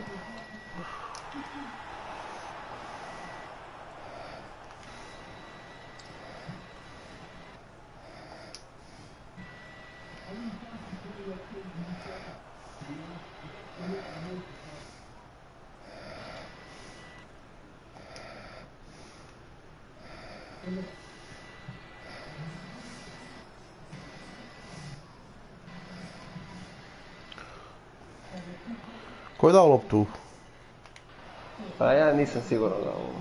Speaker 2: Ko je dao loptu?
Speaker 1: Pa ja nisam siguran da ovo.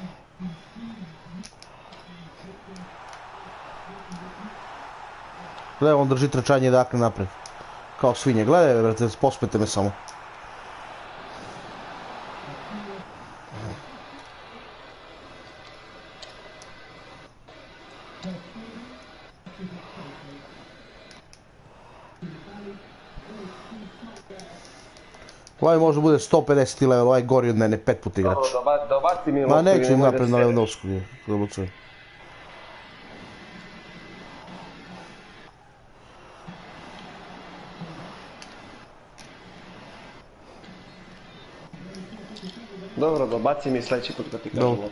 Speaker 2: Gledaj, on drži trčanje dakle napred. Kao svinje. Gledaj, brate, pospete me samo. Ovaj može bude 150 level, ovaj gori od mene, 5 puta igrač.
Speaker 1: Da baci mi loptu.
Speaker 2: Ma neću im napred na Lewandowsku, zabucujem.
Speaker 1: Dobro, da baci mi sljedeći put kad ti kažem loptu.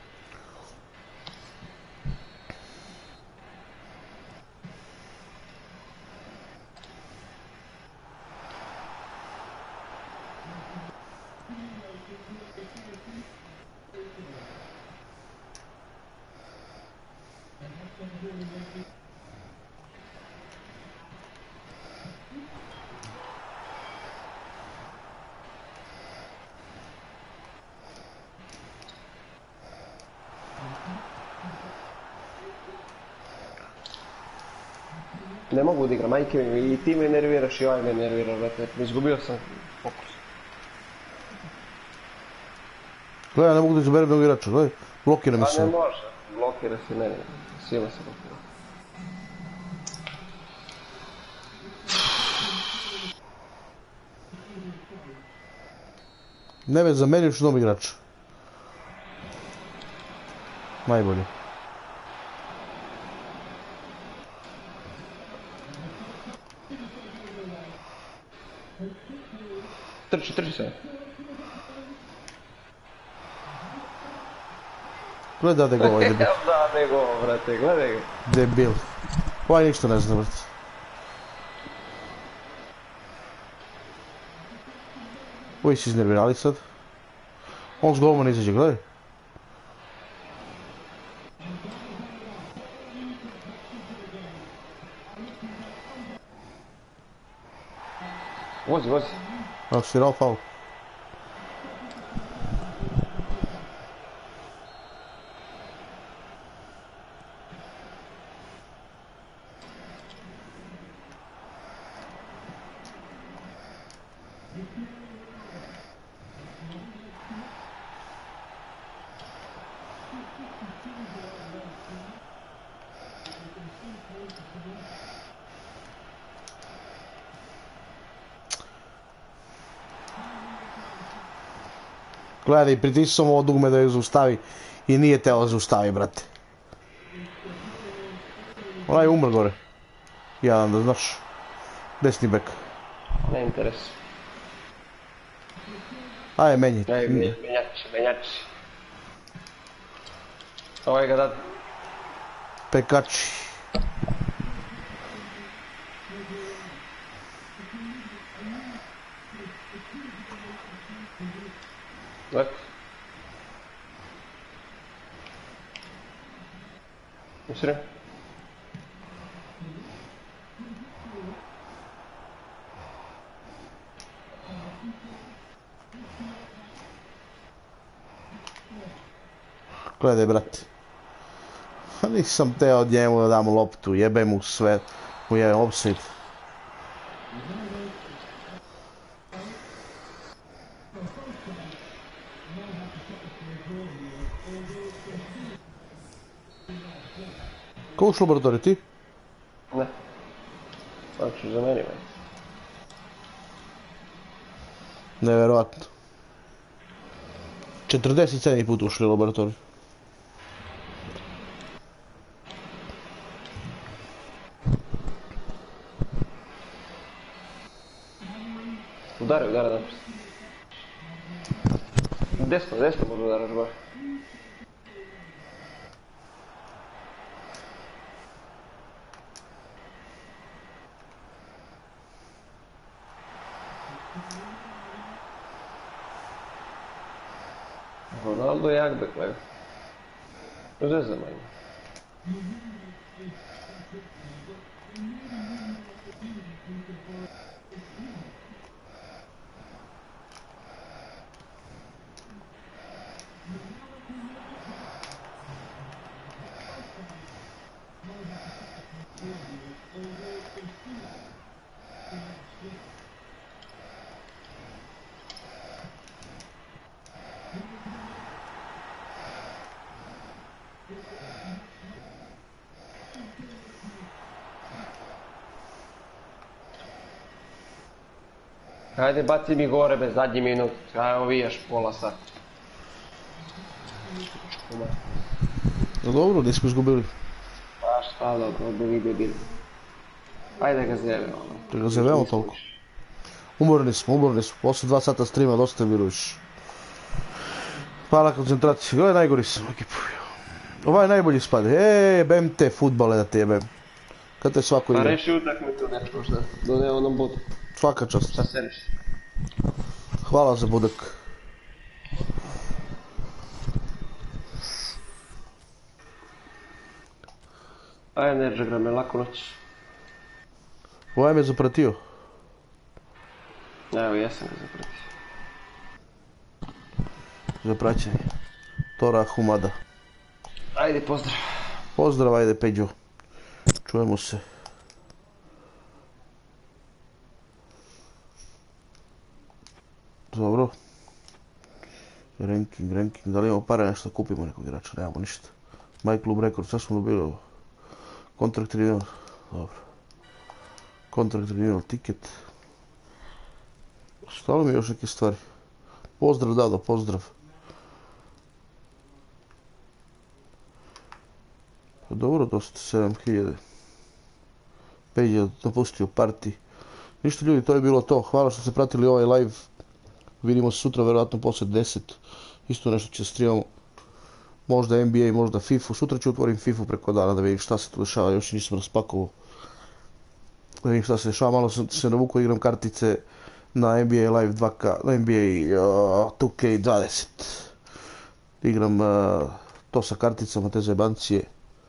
Speaker 1: Ne mogu da igram, majke mi, i ti me nerviraš i ovaj me nervira, brate, izgubio sam fokus.
Speaker 2: Gledaj, ne mogu da izaberem mnogo igrača, gledaj, blokira mi se.
Speaker 1: Pa ne može, blokira se meni, svima se blokira.
Speaker 2: Ne me zameniš novi igrač. Najbolje.
Speaker 1: Trči se.
Speaker 2: Gledaj da go ovaj debil.
Speaker 1: Da go, brate, gledaj ga.
Speaker 2: Debil. Ovaj ništa ne zna, brate. Ovi si iznervirali sad. On s golman izađe, gledaj.
Speaker 1: Vozi.
Speaker 2: Ako si svirao faul. Gledaj, pritisao ovo dugme da je zaustavi i nije teo da zaustavi, brate. Onaj je umr gore. Jadan da znaš. Desni bek.
Speaker 1: Ne interesuje.
Speaker 2: Ajde, menji.
Speaker 1: Menjači. Ovaj ga da.
Speaker 2: Pekači.
Speaker 1: Lep. Usre.
Speaker 2: Gledaj, brate. Nisam teo njemu da dam loptu, jebe mu sve. Mu jebe offside. Ko ušlo u laboratoriju, ti?
Speaker 1: Ne. Znači, za meni, man.
Speaker 2: Neverovatno. 47 put ušli u laboratoriju.
Speaker 1: Udari naprijed. Desno možda udaraš baš. Ronaldo je jak bek, lega. Ne znam, ajde. Hajde, baci mi gore bez zadnji minut, kaj ovijaš pola sata.
Speaker 2: No dobro, nismo izgubili.
Speaker 1: Pa šta dobro, bi bili. Ajde ga zjeve, ono.
Speaker 2: Da ga zjevemo toliko. Umorni smo. Posle 2 sata streama dosta viruš. Hvala koncentraciji. Gledaj, najgori sam u ekipu. Ovaj najbolji spad. Jebem te futbale da te jebem. Kad te svako igra.
Speaker 1: Pa reši utakmicu nešto šta. Dodaj onom budu.
Speaker 2: Svaka čast.
Speaker 1: Šta seriš?
Speaker 2: Hvala za budak.
Speaker 1: Aj, Nerđa grame, lako noć.
Speaker 2: Ovaj me zapratio.
Speaker 1: Evo, jesam ga zapratio.
Speaker 2: Za praćenje. Tora Humada.
Speaker 1: Ajde, pozdrav.
Speaker 2: Pozdrav, ajde Peđo. Čujemo se. Dobro. Ranking. Da li imamo pare nešto da kupimo nekog igrača? Nemamo ništa. My Club Record, šta smo dobili ovo? Contract renewal. Dobro. Contract renewal ticket. Stalo mi još neke stvari. Pozdrav, Dado, pozdrav. Dobro, dosta, 7000. Page je napustio party. Ništa ljudi, to je bilo to. Hvala što ste pratili ovaj live. Vidimo se sutra, verovatno posle 10. Isto nešto će streamamo. Možda NBA, možda FIFA. Sutra ću otvorim FIFA preko dana da vidim šta se tu dešava. Još nisam raspakovao. Da vidim šta se dešava. Malo sam se navukao, igram kartice na NBA Live 2K, na NBA 2K20. Igram to sa karticama, te zajebancije.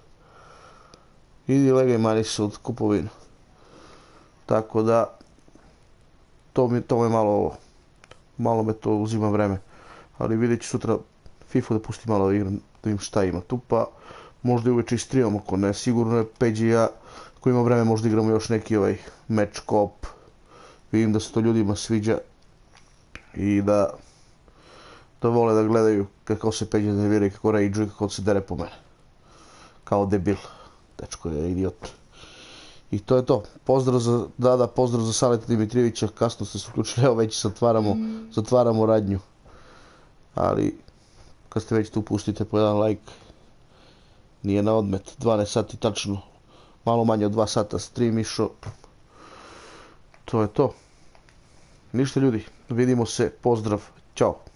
Speaker 2: Idi legaj mani se od kupovina. Tako da, to me malo me to uzima vreme. Ali vidjet ću sutra FIFA da pustim malo igram, da vidim šta ima tu, pa možda i uveče streamam, ako ne, sigurno je Peđi i ja, ako ima vreme možda igramo još neki match co-op. Vidim da se to ljudima sviđa i da vole da gledaju kako se Peđa nervira i kako rage'uje, kako se dere po mene. Kao debil. Dečko je idiot. I to je to. Pozdrav za Dada, pozdrav za Saleta Dimitrijevića. Kasno ste se uključili, evo već zatvaramo radnju. Ali, kad ste već tu, pustite po jedan like. Nije na odmet. 12 sati tačno. Malo manje od 2 sata stream išao. To je to. Ništa ljudi. Vidimo se. Pozdrav. Ćao.